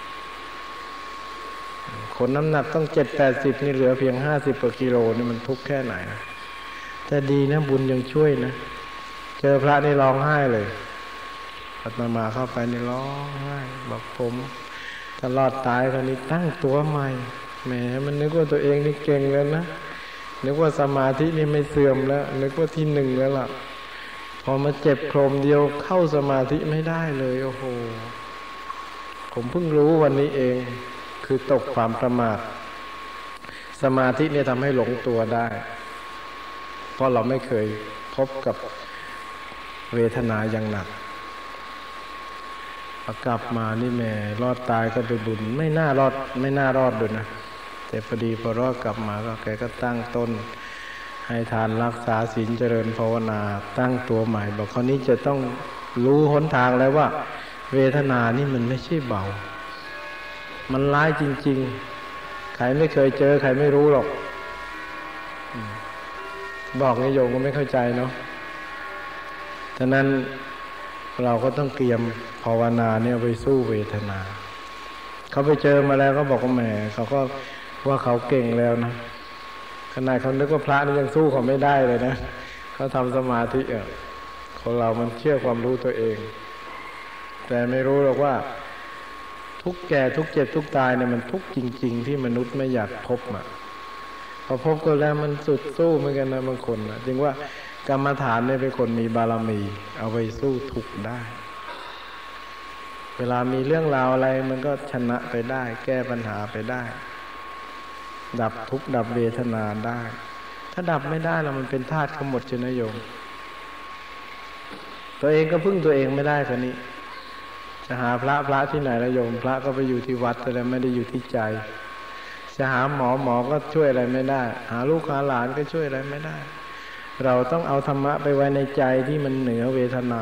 คนน้ำหนักต้องเจ็ดแปดสิบนี่เหลือเพียงห้าสิบกว่ากิโลนี่มันทุกข์แค่ไหนแต่ดีนะบุญยังช่วยนะเจอพระนี่ร้องไห้เลยอาตมาเข้าไปนี่ร้องไห้บอกผมถ้ารอดตายคนนี้ตั้งตัวใหม่แหมมันนึกว่าตัวเองนี่เก่งแล้วนะนึกว่าสมาธินี่ไม่เสื่อมแล้วนึกว่าที่หนึ่งแล้วล่ะพอมาเจ็บโครมเดียวเข้าสมาธิไม่ได้เลยโอ้โหผมเพิ่งรู้วันนี้เองคือตกความประมาทสมาธิเนี่ยทำให้หลงตัวได้เพราะเราไม่เคยพบกับเวทนาอย่างหนักกลับมานี่แม่รอดตายก็ไปบุญไม่น่ารอดไม่น่ารอดด้วยนะแต่พอดีพอรอดกลับมาก็แกก็ตั้งต้นให้ทานรักษาศีลเจริญภาวนาตั้งตัวใหม่บอกคราวนี้จะต้องรู้หนทางแล้วว่าเวทนานี่มันไม่ใช่เบามันร้ายจริงๆใครไม่เคยเจอใครไม่รู้หรอกบอกนิยมก็ไม่เข้าใจเนาะฉะนั้นเราก็ต้องเตรียมภาวนาเนี่ยไปสู้เวทนาเขาไปเจอมาแล้วก็บอกว่าแหมเขาก็ว่าเขาเก่งแล้วนะขนาดเขานึกว่าพระนี่ยังสู้เขาไม่ได้เลยนะเขาทำสมาธิอ่ะคนเรามันเชื่อความรู้ตัวเองแต่ไม่รู้หรอกว่าทุกแก่ทุกเจ็บทุกตายเนี่ยมันทุกจริงๆที่มนุษย์ไม่อยากพบอ่ะพอพบก็แล้วมันสุดสู้เหมือนกันนะบางคนนะจึงว่ากรรมฐานเนี่ยเป็นคนมีบารมีเอาไปสู้ทุกข์ได้เวลามีเรื่องราวอะไรมันก็ชนะไปได้แก้ปัญหาไปได้ดับทุกข์ดับเวทนาได้ถ้าดับไม่ได้แล้วมันเป็นธาตุทั้งหมดเจนโยมตัวเองก็พึ่งตัวเองไม่ได้คนนี้จะหาพระพระที่ไหนละโยมพระก็ไปอยู่ที่วัดแต่ไม่ได้อยู่ที่ใจจะหาหมอหมอก็ช่วยอะไรไม่ได้หาลูกหาหลานก็ช่วยอะไรไม่ได้เราต้องเอาธรรมะไปไว้ในใจที่มันเหนือเวทนา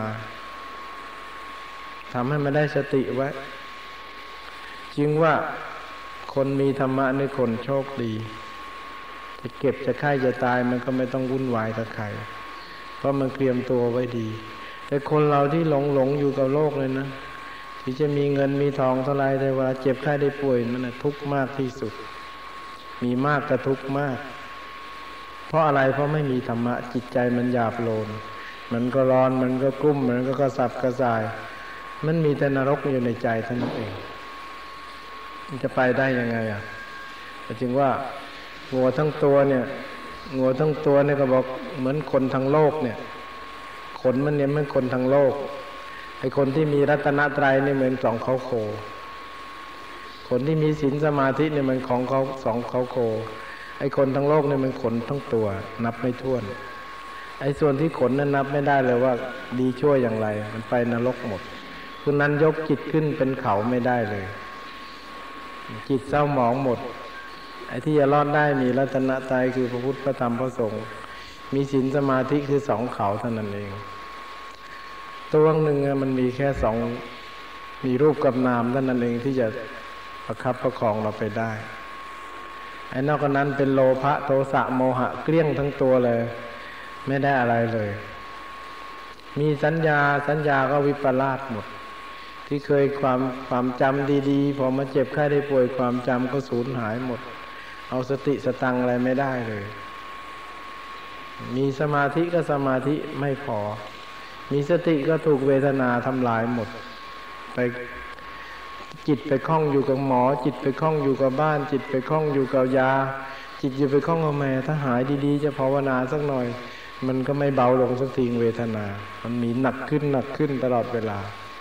ทำให้มันได้สติไว้จึงว่าคนมีธรรมะนี่คนโชคดีจะเก็บจะไข้จะตายมันก็ไม่ต้องวุ่นวายกับใครเพราะมันเตรียมตัวไว้ดีแต่คนเราที่หลงหลงอยู่กับโลกเลยนะที่จะมีเงินมีทองเท่าไรแต่ว่าเจ็บไข้ได้ป่วยมันนะทุกข์มากที่สุดมีมากก็ทุกข์มากเพราะอะไรเพราะไม่มีธรรมะจิตใจมันหยาบโลนมันก็ร้อนมันก็กลุ้มมันก็กระสับกระส่ายมันมีแต่นรกอยู่ในใจเท่านั้นเองมันจะไปได้ยังไงอ่ะจึงว่างัวทั้งตัวเนี่ยงัวทั้งตัวเนี่ยก็บอกเหมือนคนทั้งโลกเนี่ยขนมันเนี่ยเหมือนคนทั้งโลกไอ้คนที่มีรัตนตรัยเนี่ยเหมือนสองเขาโคคนที่มีศีลสมาธิเนี่ยมันของเขาสองเขาโคไอ้คนทั้งโลกเนี่ยมันขนทั้งตัวนับไม่ถ้วนไอ้ส่วนที่ขนนั้นนับไม่ได้เลยว่าดีชั่วอย่างไรมันไปนรกหมดคือนั้นยกจิตขึ้นเป็นเขาไม่ได้เลยจิตเศร้าหมองหมดไอ้ที่จะรอดได้มีรัตนตรัยคือพระพุทธพระธรรมพระสงฆ์มีศีลสมาธิคือสองเขาเท่านั้นเองตัวหนึ่งมันมีแค่สองมีรูปกับนามเท่านั้นเองที่จะประคับประคองเราไปได้ไอ้นอกนั้นเป็นโลภะโทสะโมหะเกลี้ยงทั้งตัวเลยไม่ได้อะไรเลยมีสัญญาสัญญาก็วิปลาสหมดที่เคยความความจำดีๆพอมาเจ็บไข้ได้ป่วยความจำก็สูญหายหมดเอาสติสตังอะไรไม่ได้เลยมีสมาธิก็สมาธิไม่พอมีสติก็ถูกเวทนาทำลายหมดไปจิตไปคล้องอยู่กับหมอจิตไปคล้องอยู่กับบ้านจิตไปคล้องอยู่กับยาจิตจะไปคล้องกับแม่ถ้าหายดีๆจะภาวนาสักหน่อยมันก็ไม่เบาลงสักทีเวทนามันมีหนักขึ้นหนักขึ้นตลอดเวลา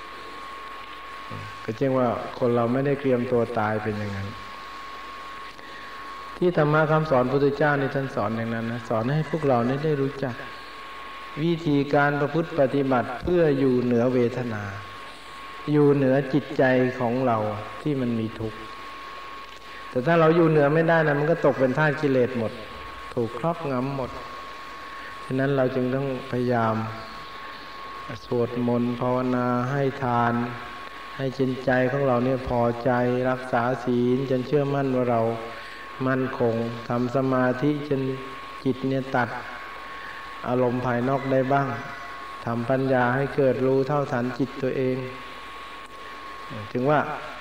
ก็เช่นว่าคนเราไม่ได้เตรียมตัวตายเป็นอย่างนั้นที่ธรรมะคำสอนพระพุทธเจ้าในท่านสอนอย่างนั้นนะสอนให้พวกเราได้รู้จักวิธีการประพฤติปฏิบัติเพื่ออยู่เหนือเวทนาอยู่เหนือจิตใจของเราที่มันมีทุกข์แต่ถ้าเราอยู่เหนือไม่ได้นะมันก็ตกเป็นทาสกิเลสหมดถูกครอบงำหมดฉะนั้นเราจึงต้องพยายามสวดมนต์ภาวนาให้ทานให้จิตใจของเราเนี่ยพอใจรักษาศีลจนเชื่อมั่นว่าเรามั่นคงทำสมาธิจนจิตเนี่ยตัดอารมณ์ภายนอกได้บ้างทำปัญญาให้เกิดรู้เท่าทันจิตตัวเองถึงว่า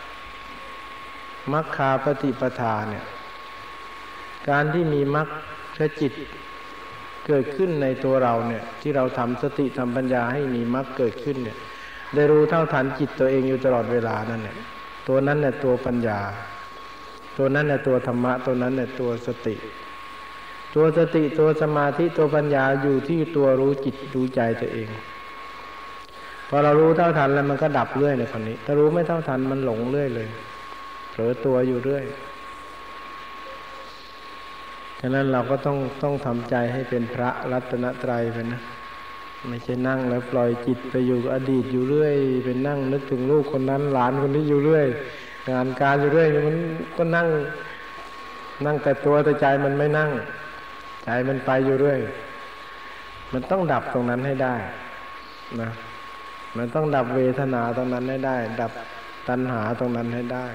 มัคคาปฏิปทาเนี่ยการที่มีมรรคจิตเกิดขึ้นในตัวเราเนี่ยที่เราทำสติทำปัญญาให้มีมรรคเกิดขึ้นเนี่ยได้รู้เท่าทันจิตตัวเองอยู่ตลอดเวลานั่นเนี่ยตัวนั้นเนี่ยตัวปัญญาตัวนั้นเนี่ยตัวธรรมะตัวนั้นเนี่ยตัวสติตัวสติตัวสมาธิตัวปัญญาอยู่ที่ตัวรู้จิตรู้ใจตัวเองพอเรารู้เท่าทันแล้วมันก็ดับเรื่อยในคนนี้ถ้ารู้ไม่เท่าทันมันหลงเรื่อยเลยเผลอตัวอยู่เรื่อยฉะนั้นเราก็ต้องต้องทำใจให้เป็นพระรัตนตรัยไปนะไม่ใช่นั่งแล้วปล่อยจิตไปอยู่กับอดีตอยู่เรื่อยเป็นนั่งนึกถึงลูกคนนั้นหลานคนนี้อยู่เรื่อยงานการอยู่เรื่อยมันก็นั่งนั่งแต่ตัวแต่ใจมันไม่นั่งใจมันไปอยู่เรื่อยมันต้องดับตรงนั้นให้ได้นะมันต้องดับเวทนาตรงนั้นให้ได้ดับตัณหาตรงนั้นให้ได้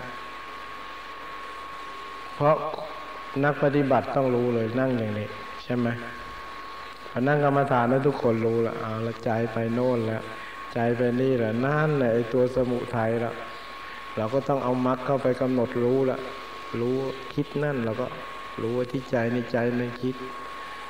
เพราะนักปฏิบัติต้องรู้เลยนั่งอย่างนี้ใช่ไหมพอนั่งกรรมฐานแล้วทุกคนรู้ละเอาละใจไปโน่นแล้วใจไปนี่แหละนั่นแหละไอ้ตัวสมุทัยละเราก็ต้องเอามรรคเข้าไปกำหนดรู้ละรู้คิดนั่นเราก็รู้ว่าที่ใจในใจมันคิด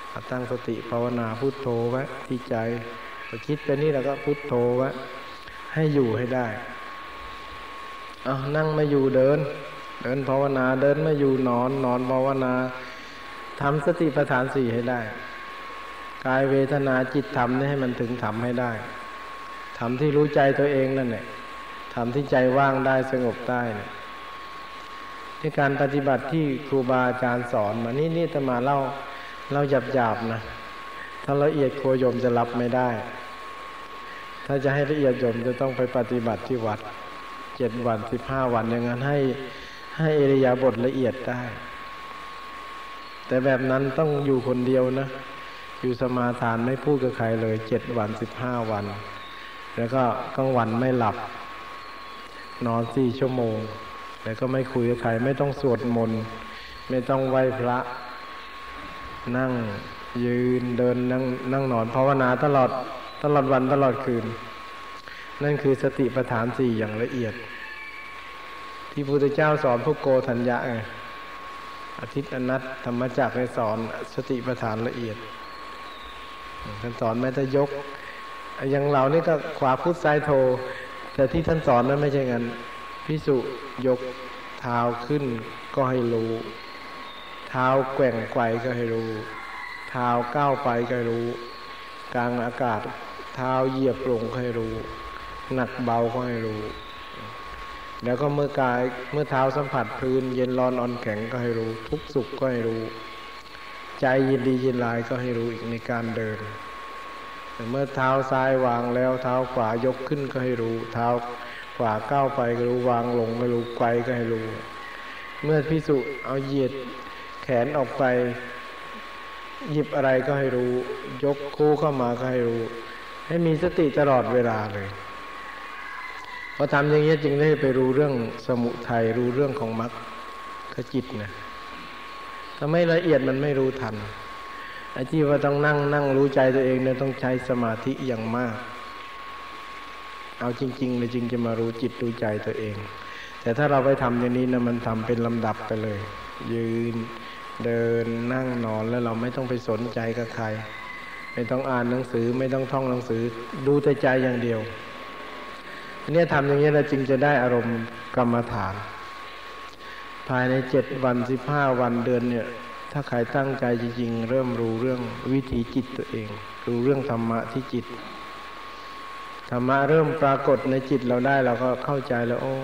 ตั้งสติภาวนาพุทโธไว้ที่ใจพอคิดไปนี่แล้วก็พุทโธไว้ให้อยู่ให้ได้เอานั่งไม่อยู่เดินเดินภาวนาเดินไม่อยู่นอนนอนภาวนาทำสติปัฏฐานสี่ให้ได้กายเวทนาจิตธรรมนี่ให้มันถึงธรรมให้ได้ทำที่รู้ใจตัวเองนั่นแหละทำที่ใจว่างได้สงบได้เนี่ยที่การปฏิบัติที่ครูบาอาจารย์สอนมานี่นี่จะมาเล่าเล่าหยาบๆนะถ้าละเอียดโคโยมจะรับไม่ได้ถ้าจะให้ละเอียดโยมจะต้องไปปฏิบัติที่วัดเจ็ดวันสิบห้าวันอย่างนั้นให้ให้อิริยาบถละเอียดได้แต่แบบนั้นต้องอยู่คนเดียวนะอยู่สมาทานไม่พูดกับใครเลยเจ็ดวันสิบห้าวันแล้วก็กลางวันไม่หลับนอนสี่ชั่วโมงแล้วก็ไม่คุยกับใครไม่ต้องสวดมนต์ไม่ต้องไหว้พระนั่งยืนเดินนั่งนั่งนอนภาวนาตลอดตลอดวันตลอดคืนนั่นคือสติปัฏฐานสี่อย่างละเอียดที่พระพุทธเจ้าสอนพวกโกฏัญญะไงอาทิตย์อนัตธรรมจักรให้สอนสติปัฏฐานละเอียดท่านสอนแม้แต่ยกอย่างเรานี่ก็ขวาพุทธซ้ายโทแต่ที่ท่านสอนนั้นไม่ใช่งั้นภิกษุยกเท้าขึ้นก็ให้รู้เท้าแกว่งไกวก็ให้รู้เท้าก้าวไปก็ให้รู้กลางอากาศเท้าเหยียบลงก็ให้รู้หนักเบาก็ให้รู้แล้วก็เมื่อกายเมื่อเท้าสัมผัสพื้นเย็นร้อนอ่อนแข็งก็ให้รู้ทุกข์สุขก็ให้รู้ใจยินดียินร้ายก็ให้รู้อีกในการเดินเมื่อเท้าซ้ายวางแล้วเท้าขวายกขึ้นก็ให้รู้เท้าขวาก้าวไปก็รู้วางลงก็รู้ไกวก็ให้รู้เมื่อภิกษุเอาเหยียดแขนออกไปหยิบอะไรก็ให้รู้ยกคู่เข้ามาก็ให้รู้ให้มีสติตลอดเวลาเลยพอทำอย่างนี้จึงได้ไปรู้เรื่องสมุทัยรู้เรื่องของมรรคจิตนะถ้าไม่ละเอียดมันไม่รู้ทันไอ้ที่ว่าต้องนั่งนั่งรู้ใจตัวเองเนี่ยต้องใช้สมาธิอย่างมากเอาจริงๆเลยจึงจะมารู้จิตรู้ใจตัวเองแต่ถ้าเราไปทำอย่างนี้นะมันทำเป็นลำดับไปเลยยืนเดินนั่งนอนแล้วเราไม่ต้องไปสนใจกับใครไม่ต้องอ่านหนังสือไม่ต้องท่องหนังสือดูแต่ใจอย่างเดียวอันนี้ทำอย่างนี้เราจึงจะได้อารมณ์กรรมฐานภายในเจ็ดวันสิบห้าวันเดือนเนี่ยถ้าใครตั้งใจจริงๆเริ่มรู้เรื่องวิถีจิตตัวเองรู้เรื่องธรรมะที่จิตธรรมะเริ่มปรากฏในจิตเราได้เราก็เข้าใจแล้วโอ้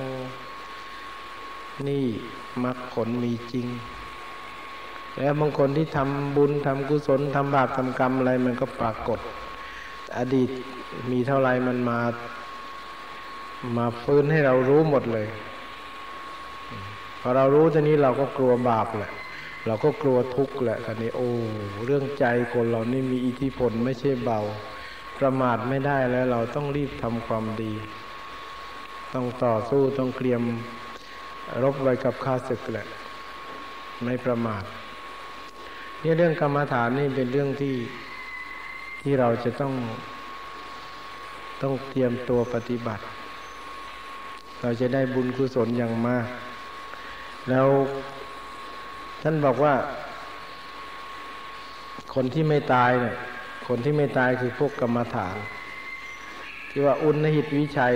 นี่มรรคผลมีจริงแล้วบางคนที่ทำบุญทำกุศลทำบาปทำกรรมอะไรมันก็ปรากฏอดีตมีเท่าไรมันมามาฟื้นให้เรารู้หมดเลยพอเรารู้ทีนี้เราก็กลัวบาปแหละเราก็กลัวทุกข์แหละคันนี้โอ้เรื่องใจคนเรานี่มีอิทธิพลไม่ใช่เบาประมาทไม่ได้แล้วเราต้องรีบทำความดีต้องต่อสู้ต้องเตรียมรบไว้กับข้าศึกแหละไม่ประมาทนี่เรื่องกรรมฐานนี่เป็นเรื่องที่ที่เราจะต้องต้องเตรียมตัวปฏิบัติเราจะได้บุญกุศลอย่างมากแล้วท่านบอกว่าคนที่ไม่ตายเนี่ยคนที่ไม่ตายคือพวกกรรมฐานที่ว่าอุณหิตวิชัย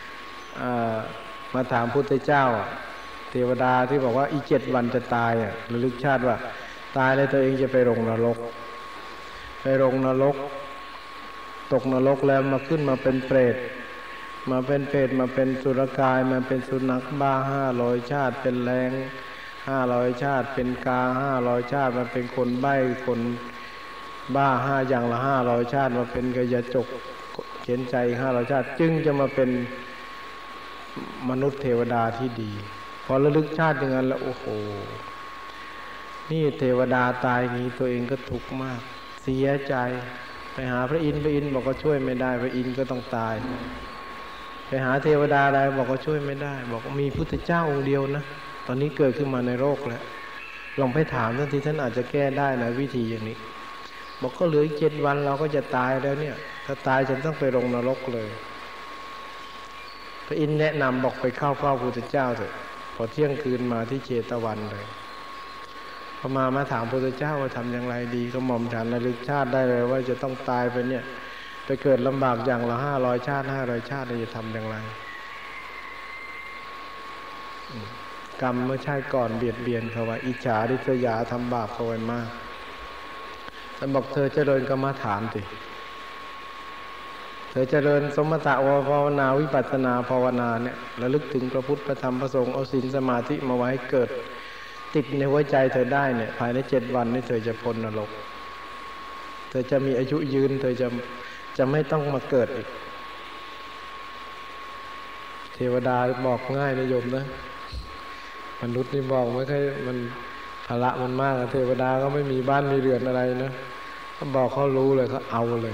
มาถามพุทธเจ้าเทวดาที่บอกว่าอีกเจ็ดวันจะตายอ่ะระลึกชาติว่าตายแล้วตัวเองจะไปลงนรกไปลงนรกตกนรกแล้วมาขึ้นมาเป็นเปรตมาเป็นเปรตมาเป็นสุรกายมาเป็นสุนัขบ้าห้าร้อยชาติเป็นแรงห้าร้อยชาติเป็นกาห้าร้อยชาติมาเป็นคนใบ้คนบ้าห้าอย่างละห้าร้อยชาติมาเป็นกยจกเขียนใจห้าร้อยชาติจึงจะมาเป็นมนุษย์เทวดาที่ดีพอระลึกชาติอย่างนั้นแล้วโอ้โหนี่เทวดาตายอย่างนี้ตัวเองก็ทุกข์มากเสียใจไปหาพระอินทร์พระอินทร์บอกว่าช่วยไม่ได้พระอินทร์ก็ต้องตายไปหาเทวดาใดบอกว่าช่วยไม่ได้บอกว่ามีพุทธเจ้าองค์เดียวนะตอนนี้เกิดขึ้นมาในโลกแล้วลองไปถามท่านที่ท่านอาจจะแก้ได้นะวิธีอย่างนี้บอกก็เหลืออีกเจ็ดวันเราก็จะตายแล้วเนี่ยถ้าตายฉันต้องไปลงนรกเลยพระอินทร์แนะนำบอกไปเข้าเฝ้าพุทธเจ้าเถอะพอเที่ยงคืนมาที่เชตวันเลยพอมามาถามพระพุทธเจ้าว่าทำอย่างไรดีก็หม่อมฉันระลึกชาติได้เลยว่าจะต้องตายไปเนี่ยไปเกิดลำบากอย่างละห้าร้อยชาติห้าร้อยชาติจะทำอย่างไรกรรมเมื่อชาติก่อนเบียดเบียนเขาไว้อิจฉาริษยาทำบาปเขาไว้มากแต่บอกเธอเจริญกรรมฐานสิเธอเจริญสมถะภาวนาวิปัสสนาภาวนาเนี่ยระลึกถึงพระพุทธพระธรรมพระสงฆ์เอาศีลสมาธิมาไว้ให้เกิดติดในหัวใจเธอได้เนี่ยภายในเจ็ดวันนี้เธอจะพ้นนรกเธอจะมีอายุยืนเธอจะจะไม่ต้องมาเกิดอีกเทวดาบอกง่ายนะโยมนะมนุษย์นี่บอกไม่ค่อยมันภาระมันมากเทวดาก็ไม่มีบ้านมีเรือนอะไรนะเขาบอกเขารู้เลยเขาเอาเลย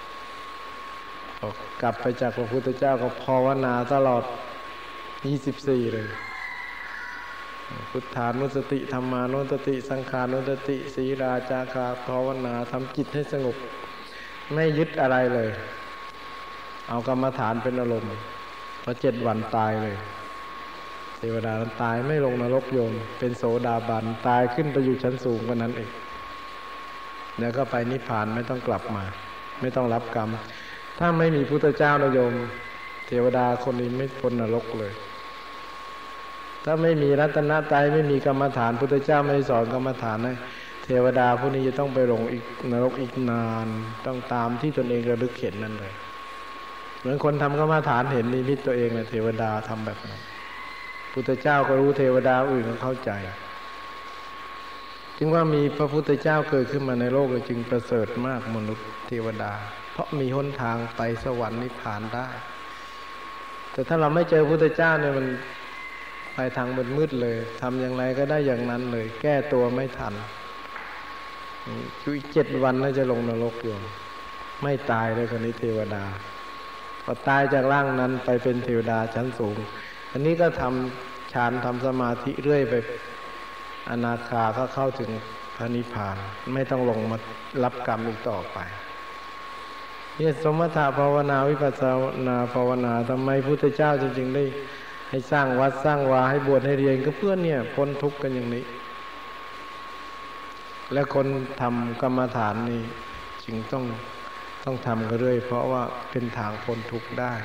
กลับไปจากพระพุทธเจ้าก็ภาวนาตลอดยี่สิบสี่เลยพุทธานุสติธรรมานุสติสังขานุสติสีราจาคาภาวนาทำจิตให้สงบไม่ยึดอะไรเลยเอากรรมฐานเป็นอารมณ์พอเจ็ดวันตายเลยเทวดาตายไม่ลงนรกโยมเป็นโสดาบันตายขึ้นไปอยู่ชั้นสูงกว่านั้นเองแล้วก็ไปนิพพานไม่ต้องกลับมาไม่ต้องรับกรรมถ้าไม่มีพุทธเจ้านะโยมเทวดาคนนี้ไม่พ้นนรกเลยถ้าไม่มีรัตนตรัยไม่มีกรรมฐานพุทธเจ้าไม่สอนกรรมฐานให้เทวดาผู้นี้จะต้องไปลงอีกนรกอีกนานต้องตามที่ตนเองระลึกเห็นนั่นเลยเหมือนคนทำกรรมฐานเห็นนิมิตตัวเองเลยเทวดาทำแบบนั้นพุทธเจ้าก็รู้เทวดาอื่นก็เข้าใจจึงว่ามีพระพุทธเจ้าเกิดขึ้นมาในโลกเลยจึงประเสริฐมากมนุษย์เทวดาเพราะมีหนทางไปสวรรค์นิพพานได้แต่ถ้าเราไม่เจอพุทธเจ้าเนี่ยมันไปทางมืดๆเลยทำอย่างไรก็ได้อย่างนั้นเลยแก้ตัวไม่ทันอยู่อีกเจ็ดวันน่าจะลงนรกอยู่ไม่ตายเลยคนนี้เทวดาพอตายจากร่างนั้นไปเป็นเทวดาชั้นสูงอันนี้ก็ทำฌานทำสมาธิเรื่อยไปอนาคาก็เข้าถึงพระนิพพานไม่ต้องลงมารับกรรมอีกต่อไปเนี่ยสมถะภาวนาวิปัสสนาภาวนาทำไมพุทธเจ้าจริงๆได้ให้สร้างวัดสร้างวาให้บวชให้เรียนก็เพื่อเนี่ยพ้นทุกข์กันอย่างนี้และคนทำกรรมฐานนี่จึงต้องต้องทำกันเรื่อยเพราะว่าเป็นทางพ้นทุกข์ได้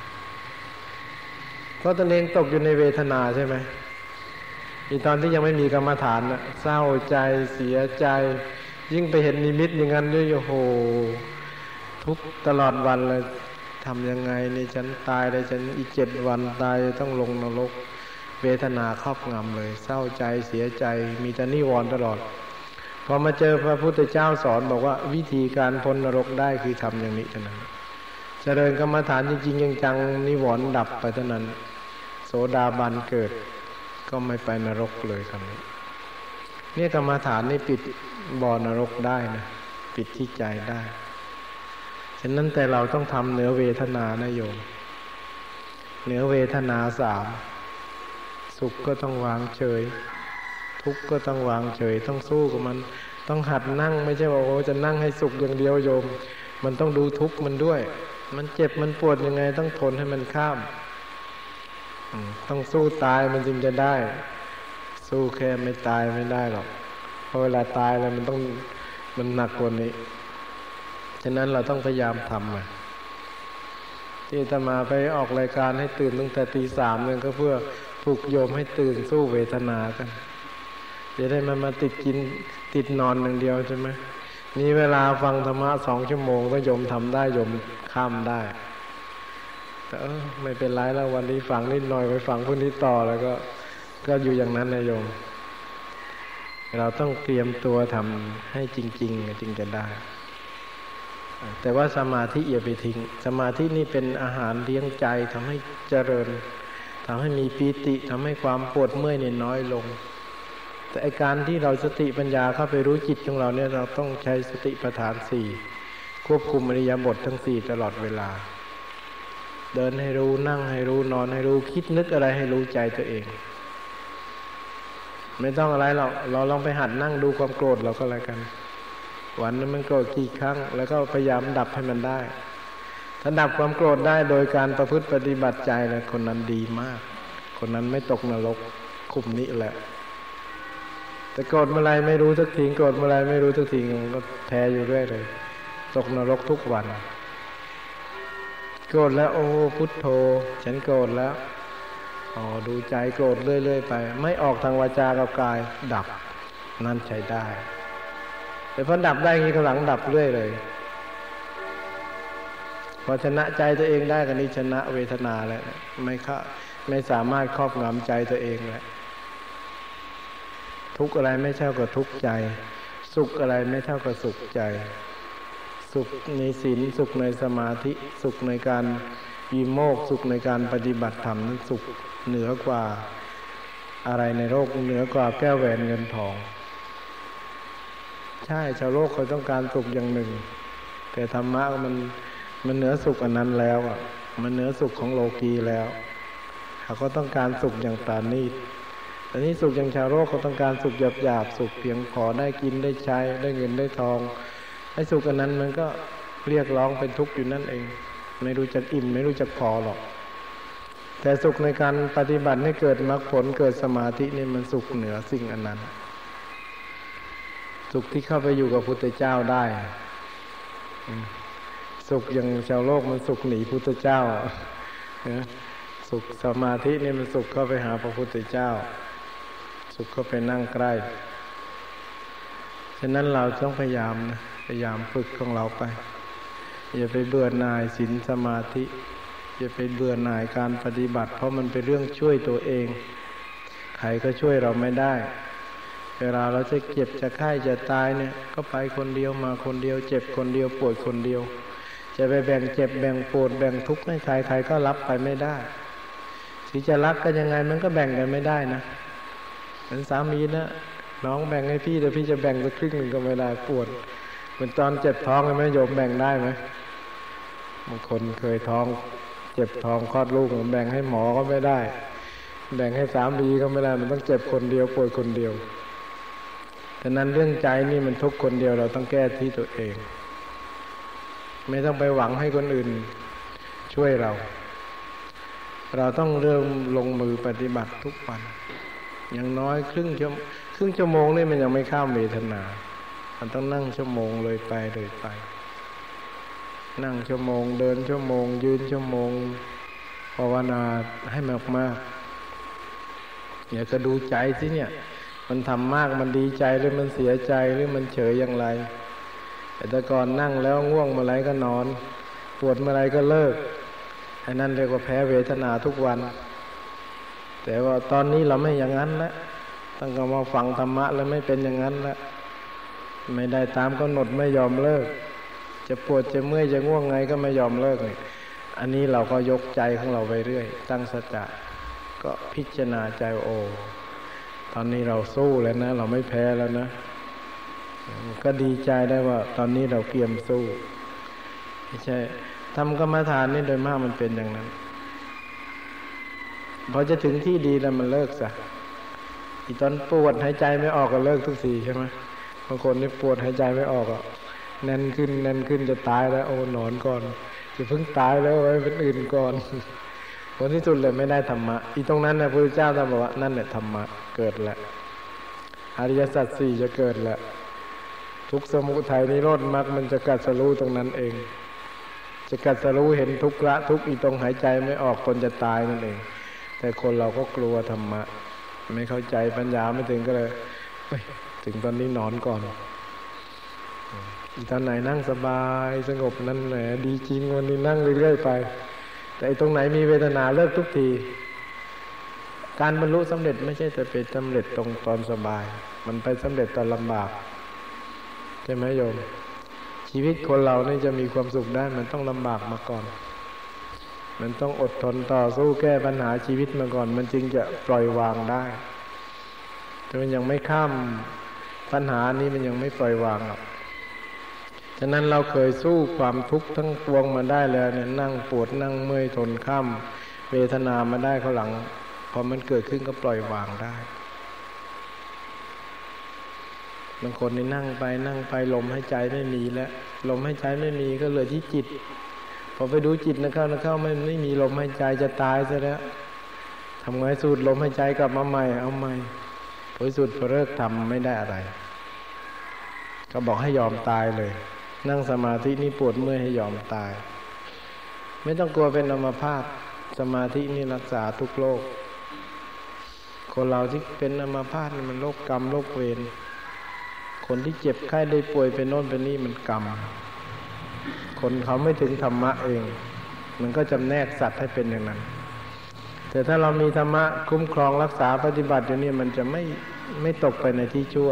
เพราะตนเองตกอยู่ในเวทนาใช่ไหมอีตอนที่ยังไม่มีกรรมฐานนะเศร้าใจเสียใจยิ่งไปเห็นนิมิตอย่างนั้นด้วยโอ้โหทุกตลอดวันเลยทำยังไงนี่ฉันตายเลยฉันอีกเจ็ดวันตายต้องลงนรกเวทนาครอบงำเลยเศร้าใจเสียใจมีแต่นิวรณ์ตลอดพอมาเจอพระพุทธเจ้าสอนบอกว่าวิธีการพ้นนรกได้คือทำอย่างนี้เท่านั้นเจริญกรรมฐานจริงๆจังๆนิวรณ์ดับไปเท่านั้นโสดาบันเกิดก็ไม่ไปนรกเลยคำนี้เนี่ยกรรมฐานนี่ปิดบ่อนรกได้นะปิดที่ใจได้ฉะนั้นแต่เราต้องทำเหนือเวทนานะโยมเหนือเวทนาสามสุขก็ต้องวางเฉยทุกข์ก็ต้องวางเฉยต้องสู้กับมันต้องหัดนั่งไม่ใช่ว่าโอ้จะนั่งให้สุขอย่างเดียวโยมมันต้องดูทุกข์มันด้วยมันเจ็บมันปวดยังไงต้องทนให้มันข้ามต้องสู้ตายมันจึงจะได้สู้แค่ไม่ตายไม่ได้หรอกเพราะเวลาตายแล้วมันต้องมันหนักกว่านี้ฉะนั้นเราต้องพยายามทำอ่ะที่อาตมาไปออกรายการให้ตื่นตั้งแต่ตีสามเนี่ยก็เพื่อปลุกโยมให้ตื่นสู้เวทนากันจะได้มันมาติดกินติดนอนอย่างเดียวใช่ไหมมีเวลาฟังธรรมะสองชั่วโมงก็โยมทำได้โยมข้ามได้แต่เออไม่เป็นไรแล้ววันนี้ฟังนิดหน่อยไปฟังพรุ่งนี้ต่อแล้วก็ก็อยู่อย่างนั้นนะโยมเราต้องเตรียมตัวทำให้จริงๆจึงจะได้แต่ว่าสมาธิอย่าไปทิ้งสมาธินี่เป็นอาหารเลี้ยงใจทำให้เจริญทำให้มีปีติทำให้ความปวดเมื่อยเนี่ยน้อยลงแต่อาการที่เราสติปัญญาเข้าไปรู้จิตของเราเนี่ยเราต้องใช้สติปัฏฐานสี่ควบคุมอิริยาบถทั้งสี่ตลอดเวลาเดินให้รู้นั่งให้รู้นอนให้รู้คิดนึกอะไรให้รู้ใจตัวเองไม่ต้องอะไรหรอกเราลองไปหัดนั่งดูความโกรธเราก็แล้วกันวันนั้นมันโกรธกี่ครั้งแล้วก็พยายามดับให้มันได้ถ้าดับความโกรธได้โดยการประพฤติปฏิบัติใจแล้วคนนั้นดีมากคนนั้นไม่ตกนรกคุมนี้แหละแต่โกรธเมื่อไรไม่รู้สักทีโกรธเมื่อไรไม่รู้สักทีมันก็แพ้อยู่เรื่อยเลยตกนรกทุกวันโกรธแล้วโอ้พุทโธฉันโกรธแล้วอ๋อดูใจโกรธเรื่อยๆไปไม่ออกทางวาจากับกายดับนั่นใช้ได้แต่พอดับได้งี้ก็หลังดับเรื่อยเลยพอชนะใจตัวเองได้กันนี้ชนะเวทนาแล้วไม่เข้าไม่สามารถครอบงำใจตัวเองแล้วทุกข์อะไรไม่เท่ากับทุกข์ใจสุขอะไรไม่เท่ากับสุขใจสุขในศีลสุขในสมาธิสุขในการวิโมกข์สุขในการปฏิบัติธรรมนั้นสุขเหนือกว่าอะไรในโลกเหนือกว่าแก้วแหวนเงินทองใช่ชาวโลกเขาต้องการสุขอย่างหนึ่งแต่ธรรมะมันมันเหนือสุขอันนั้นแล้วอ่ะมันเหนือสุขของโลกีแล้วเขาก็ต้องการสุขอย่างปราณีตแต่นี่สุขอย่างชาวโลกเขาต้องการสุขหยาบๆสุขเพียงพอได้กินได้ใช้ได้เงินได้ทองไอ้สุขอันนั้นมันก็เรียกร้องเป็นทุกข์อยู่นั่นเองไม่รู้จักอิ่มไม่รู้จักพอหรอกแต่สุขในการปฏิบัติให้เกิดมรรคผลเกิดสมาธินี่มันสุขเหนือสิ่งอันนั้นสุขที่เข้าไปอยู่กับพุทธเจ้าได้สุขอย่างชาวโลกมันสุขหนีพุทธเจ้าสุขสมาธินี่มันสุขเข้าไปหาพระพุทธเจ้าสุขเข้าไปนั่งใกล้ฉะนั้นเราต้องพยายามนะพยายามฝึกของเราไปอย่าไปเบื่อหน่ายศีลสมาธิอย่าไปเบื่อหน่ายการปฏิบัติเพราะมันเป็นเรื่องช่วยตัวเองใครก็ช่วยเราไม่ได้เวลาเราจะเจ็บจะไข้จะตายเนี่ยก็ไปคนเดียวมาคนเดียวเจ็บคนเดียวปวดคนเดียวจะไปแบ่งเจ็บแบ่งปวดแบ่งทุกข์ให้ใครใครก็รับไปไม่ได้ที่จะรักก็ยังไงมันก็แบ่งกันไม่ได้นะเหมือนสามีนะน้องแบ่งให้พี่แต่พี่จะแบ่งสักครึ่งหนึ่งก็ไม่ได้ปวดเหมือนตอนเจ็บท้องไหมโยมแบ่งได้ไหมบางคนเคยท้องเจ็บท้องคลอดลูกแบ่งให้หมอก็ไม่ได้แบ่งให้สามีก็ไม่ได้มันต้องเจ็บคนเดียวปวดคนเดียวฉะนั้นเรื่องใจนี่มันทุกคนเดียวเราต้องแก้ที่ตัวเองไม่ต้องไปหวังให้คนอื่นช่วยเราเราต้องเริ่มลงมือปฏิบัติทุกวันอย่างน้อยครึ่งชั่วครึ่งชั่วโมงนี่มันยังไม่ข้ามเวทนามันต้องนั่งชั่วโมงเลยไปเลยไปนั่งชั่วโมงเดินชั่วโมงยืนชั่วโมงภาวนาให้มากมากอย่าก็ดูใจสิเนี่ยมันทำมากมันดีใจหรือมันเสียใจหรือมันเฉยอย่างไรแต่ก่อนนั่งแล้วง่วงเมื่อไรก็นอนปวดเมื่อไรก็เลิกไอ้นั่นเรียกว่าแพ้เวทนาทุกวันแต่ว่าตอนนี้เราไม่อย่างนั้นแล้วตั้งแต่มาฟังธรรมะแล้วไม่เป็นอย่างนั้นแล้วไม่ได้ตามกำหนดไม่ยอมเลิกจะปวดจะเมื่อยจะง่วงไงก็ไม่ยอมเลิกนี่อันนี้เราก็ยกใจของเราไปเรื่อยตั้งสัจจะก็พิจารณาใจโอตอนนี้เราสู้แล้วนะเราไม่แพ้แล้วนะก็ดีใจได้ว่าตอนนี้เราเตรียมสู้ไม่ใช่ทำกรรมฐานนี่โดยมากมันเป็นอย่างนั้นพอจะถึงที่ดีแล้วมันเลิกซะอีตอนปวดหายใจไม่ออกก็เลิกทุกทีใช่ไหมบางคนนี่ปวดหายใจไม่ออกอ่ะแน่นขึ้นแน่นขึ้นจะตายแล้วโอ้นอนก่อนจะเพิ่งตายแล้วไว้เป็นอื่นก่อนผลที่สุดเลยไม่ได้ธรรมะอีตรงนั้นนะพระพุทธเจ้าท่านบอกว่านั่นแหละธรรมะเกิดแล้วอริยสัจสี่จะเกิดแล้วทุกสมุทัยนิโรธมรรคมันจะกัดสรู้ตรงนั้นเองจะกัดสรู้เห็นทุกข์ละทุกข์อีตรงหายใจไม่ออกคนจะตายนั่นเองแต่คนเราก็กลัวธรรมะไม่เข้าใจปัญญาไม่ถึงก็เลยถึงตอนนี้นอนก่อนอีตอนไหนนั่งสบายสงบนั่นแหละดีจริงวันนี้นั่งเรื่อยๆไปแต่ตรงไหนมีเวทนาเลิกทุกทีการบรรลุสำเร็จไม่ใช่แต่เป็นสำเร็จตรงตอนสบายมันไปสำเร็จตอนลำบากใช่ไหมโยมชีวิตคนเรานี่จะมีความสุขได้มันต้องลำบากมาก่อนมันต้องอดทนต่อสู้แก้ปัญหาชีวิตมาก่อนมันจึงจะปล่อยวางได้แต่มันยังไม่ข้ามปัญหานี้มันยังไม่ปล่อยวางหรอกฉะนั้นเราเคยสู้ความทุกข์ทั้งปวงมาได้แล้วเนี่ยนั่งปวดนั่งเมื่อยทนข้ามเวทนามาได้ข้างหลังพอมันเกิดขึ้นก็ปล่อยวางได้บางคนนี่นั่งไปนั่งไปลมหายใจไม่มีแล้วลมหายใจไม่มีก็เหลือที่จิตพอไปดูจิตนะเข้านะเข้าไม่ไม่มีลมหายใจจะตายซะแล้วทำไงสูดลมหายใจกลับมาใหม่เอาใหม่บริสุทธิ์พอเลิกทำไม่ได้อะไรก็บอกให้ยอมตายเลยนั่งสมาธินี่ปวดเมื่อยให้ยอมตายไม่ต้องกลัวเป็นอัมพาตสมาธินี่รักษาทุกโรคคนเราที่เป็นอัมพาตนี่มันโรคกรรมโรคเวรคนที่เจ็บไข้ได้ป่วยเป็นโน่นเป็นนี่มันกรรมคนเขาไม่ถึงธรรมะเองมันก็จำแนกสัตว์ให้เป็นอย่างนั้นแต่ถ้าเรามีธรรมะคุ้มครองรักษาปฏิบัติอยู่นี่มันจะไม่ไม่ตกไปในที่ชั่ว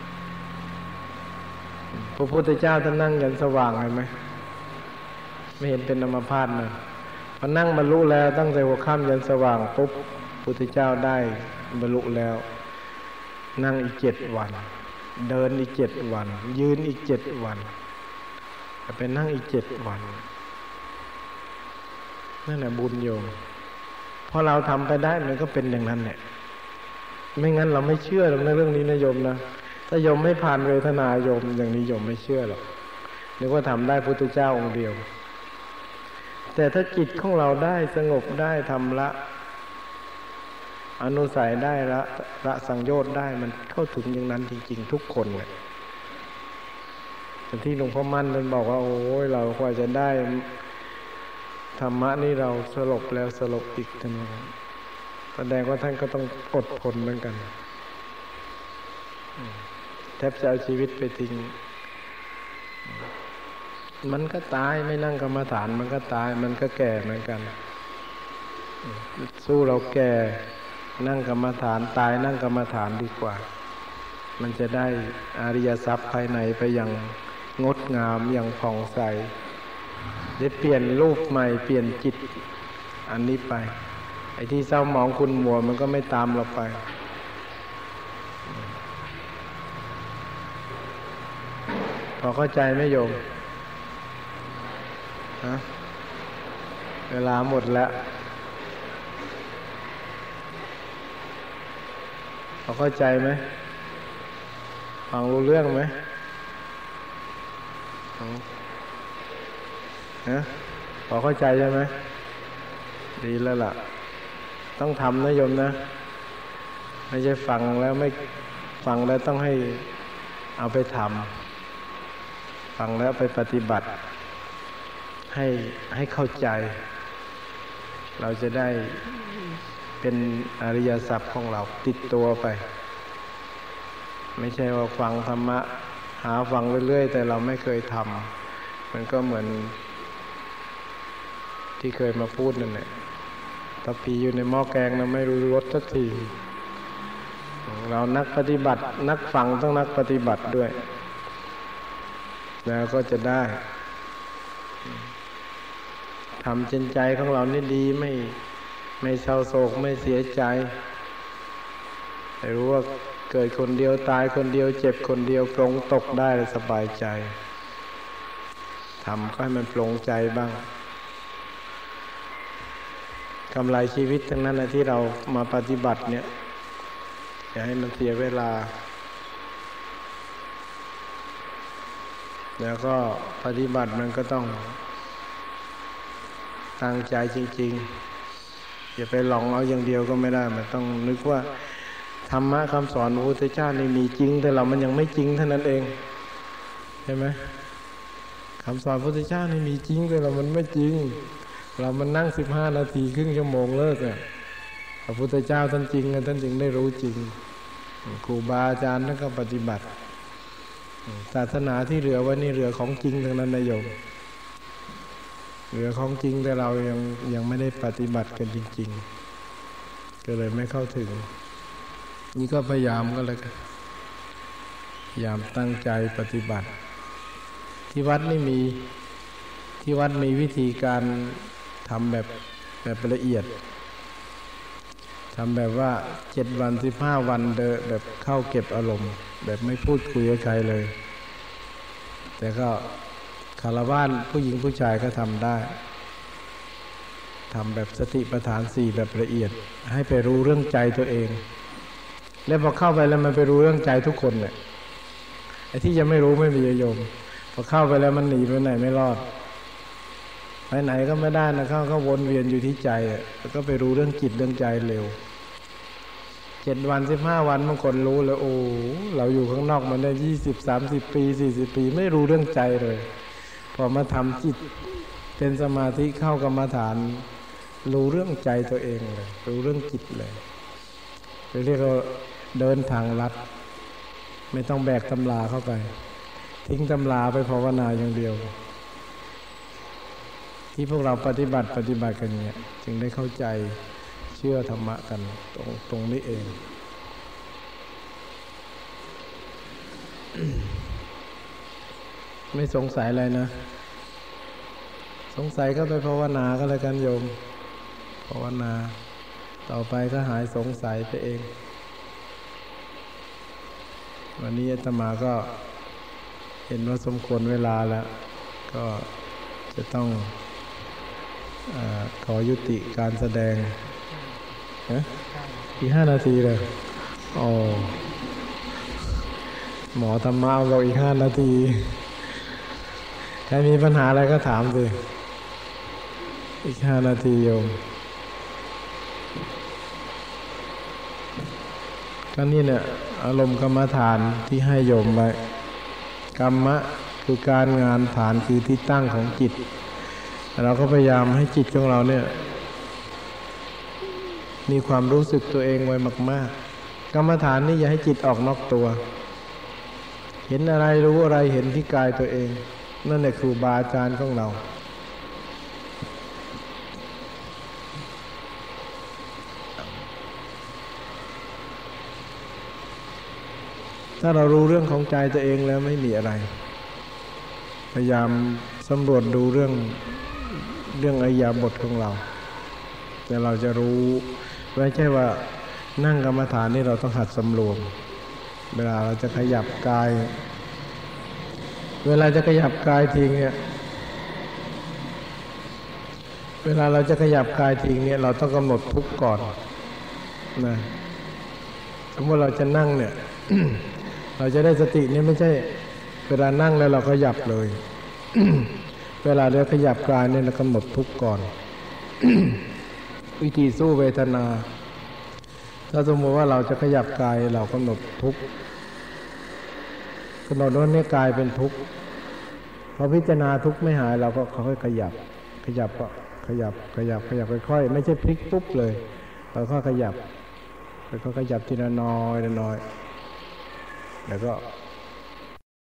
พระพุทธเจ้าท่านนั่งยันสว่างเห็นไหมไม่เห็นเป็นอัมพาตนะพอนั่งบรรลุแล้วตั้งแต่หัวค่ำยันสว่างปุ๊บพุทธเจ้าได้บรรลุแล้วนั่งอีกเจ็ดวันเดินอีกเจ็ดวันยืนอีกเจ็ดวันไปนั่งอีกเจ็ดวันนั่นแหละบุญโยมพอเราทำไปได้มันก็เป็นอย่างนั้นแหละไม่งั้นเราไม่เชื่อหรอกในเรื่องนี้นะโยมนะถ้าโยมไม่ผ่านเวทนาโยมอย่างนี้โยมไม่เชื่อหรอกนึกว่าทำได้พุทธเจ้าองค์เดียวแต่ถ้าจิตของเราได้สงบได้ทำละอนุสัยได้ละละสังโยชน์ได้มันเข้าถึงอย่างนั้นจริงๆทุกคนเลยแต่ที่หลวงพ่อมั่นท่านบอกว่าโอ้ยเรากว่าจะได้ธรรมะนี่เราสลบแล้วสลบอีกท่านแสดงว่าท่านก็ต้องอดทนเหมือนกันแทบจะเอาชีวิตไปทิ้งมันก็ตายไม่นั่งกรรมฐานมันก็ตายมันก็แก่เหมือนกันสู้เราแก่นั่งกรรมฐานตายนั่งกรรมฐานดีกว่ามันจะได้อริยทรัพย์ภายในไปอย่างงดงามอย่างผ่องใสได้เปลี่ยนรูปใหม่เปลี่ยนจิตอันนี้ไปไอ้ที่เศร้าหมองขุ่นมัวมันก็ไม่ตามเราไปพอเข้าใจไหมโยมฮะเวลาหมดแล้วพอเข้าใจไหมฟังรู้เรื่องไหมฮะพอเข้าใจใช่ไหมดีแล้วล่ะต้องทำนะโยมนะไม่ใช่ฟังแล้วไม่ฟังแล้วต้องให้เอาไปทำฟังแล้วไปปฏิบัติให้ให้เข้าใจเราจะได้เป็นอริยทรัพย์ของเราติดตัวไปไม่ใช่ว่าฟังธรรมะหาฟังเรื่อยๆแต่เราไม่เคยทำมันก็เหมือนที่เคยมาพูดนั่นแหละถ้าผีอยู่ในหม้อแกงเราไม่รู้รสสักทีเรานักปฏิบัตินักฟังต้องนักปฏิบัติด้วยแล้วก็จะได้ทำจิตใจของเรานี่ดีไม่ไม่เศร้าโศกไม่เสียใจให้รู้ว่าเกิดคนเดียวตายคนเดียวเจ็บคนเดียวปลงตกได้สบายใจทำก็ให้มันปลงใจบ้างกำไรชีวิตทั้งนั้นนะที่เรามาปฏิบัติเนี่ยอย่าให้มันเสียเวลาแล้วก็ปฏิบัติมันก็ต้องตั้งใจจริงๆอย่าไปหลงเอาอย่างเดียวก็ไม่ได้มันต้องนึกว่าธรรมะคำสอนพระพุทธเจ้านี่มีจริงแต่เรามันยังไม่จริงเท่านั้นเองใช่ไหมคำสอนพระพุทธเจ้านี่มีจริงแต่เรามันไม่จริงเรามันนั่งสิบห้านาทีครึ่งชั่วโมงเลิกอ่ะพระพุทธเจ้าท่านจริงท่านจึงได้รู้จริงครูบาอาจารย์ท่านก็ปฏิบัติศาสนาที่เหลือไว้นี่เหลือของจริงทั้งนั้นนะโยมเหลือของจริงแต่เรายังยังไม่ได้ปฏิบัติกันจริงๆก็เลยไม่เข้าถึงนี่ก็พยายามก็เลยพยายามตั้งใจปฏิบัติที่วัดนี่มีที่วัดมีวิธีการทำแบบแบบละเอียดทำแบบว่าเจ็ดวันสิบห้าวันเดอแบบเข้าเก็บอารมณ์แบบไม่พูดคุยกับใครเลยแต่ก็คารวะผู้หญิงผู้ชายก็ทำได้ทำแบบสติปัฏฐานสี่แบบละเอียดให้ไปรู้เรื่องใจตัวเองแล้วพอเข้าไปแล้วมันไปรู้เรื่องใจทุกคนเนี่ยไอ้ที่ยังไม่รู้ไม่มีโยมพอเข้าไปแล้วมันหนีไปไหนไม่รอดไปไหนก็ไม่ได้นะเขาก็วนเวียนอยู่ที่ใจแล้วก็ไปรู้เรื่องจิตเรื่องใจเร็วใจจ็ดวันสิบห้าวันบางคนรู้แล้วโอ้เราอยู่ข้างนอกมันได้ยี่สิบสามสิบปีสี่สิบปีไม่รู้เรื่องใจเลยพอมาทำจิตเป็นสมาธิเข้ากรรมฐานรู้เรื่องใจตัวเองเลยรู้เรื่องจิตเลยเรียกว่าเดินทางลัดไม่ต้องแบกตำราเข้าไปทิ้งตำราไปภาวนาอย่างเดียวที่พวกเราปฏิบัติปฏิบัติกันเนี่ยจึงได้เข้าใจเชื่อธรรมะกันตรงตรงนี้เอง ไม่สงสัยอะไรนะสงสัยก็ไปภาวนาก็แล้วกันโยมภาวนาต่อไปก็หายสงสัยไปเองวันนี้อาตมาก็เห็นว่าสมควรเวลาแล้วก็จะต้องเอ่อขอยุติการแสดงอีกห้านาทีเลยอ๋อหมอธรรมะบอกอีกห้านาทีใครมีปัญหาอะไรก็ถามสิอีกห้านาทีโยมก็นี่เนี่ยอารมณ์กรรมฐานที่ให้โยมไว้กรรมะคือการงานฐานคือที่ตั้งของจิตเราก็พยายามให้จิตของเราเนี่ยมีความรู้สึกตัวเองไว้มากๆกรรมฐานนี่อย่าให้จิตออกนอกตัวเห็นอะไรรู้อะไรเห็นที่กายตัวเองนั่นแหละครูบาอาจารย์ของเราถ้าเรารู้เรื่องของใจตัวเองแล้วไม่มีอะไรพยายามสำรวจดูเรื่องเรื่องอิริยาบถของเราแต่เราจะรู้ไม่ใช่ว่านั่งกรรมฐานนี่เราต้องหัดสำรวมเวลาเราจะขยับกายเวลาจะขยับกายทิ้งเนี่ยเวลาเราจะขยับกายทิ้งเนี่ยเราต้องกำหนดทุกข์ก่อนนะสมมติเราจะนั่งเนี่ย เราจะได้สติเนี่ยไม่ใช่เวลานั่งแล้วเราขยับเลย เวลาเราขยับกายเนี่ยเรากำหนดทุกข์ก่อน วิธีสู้เวทนาถ้าสมมติว่าเราจะขยับกายเรากำหนดทุกข์กำหนดว่าเนี่ยกายเป็นทุกข์พอพิจารณาทุกข์ไม่หายเราก็ค่อยขยับขยับก็ขยับขยับขยับค่อยๆไม่ใช่พลิกปุ๊บเลยเราก็ขยับแล้วก็ขยับทีละน้อยละน้อยแล้วก็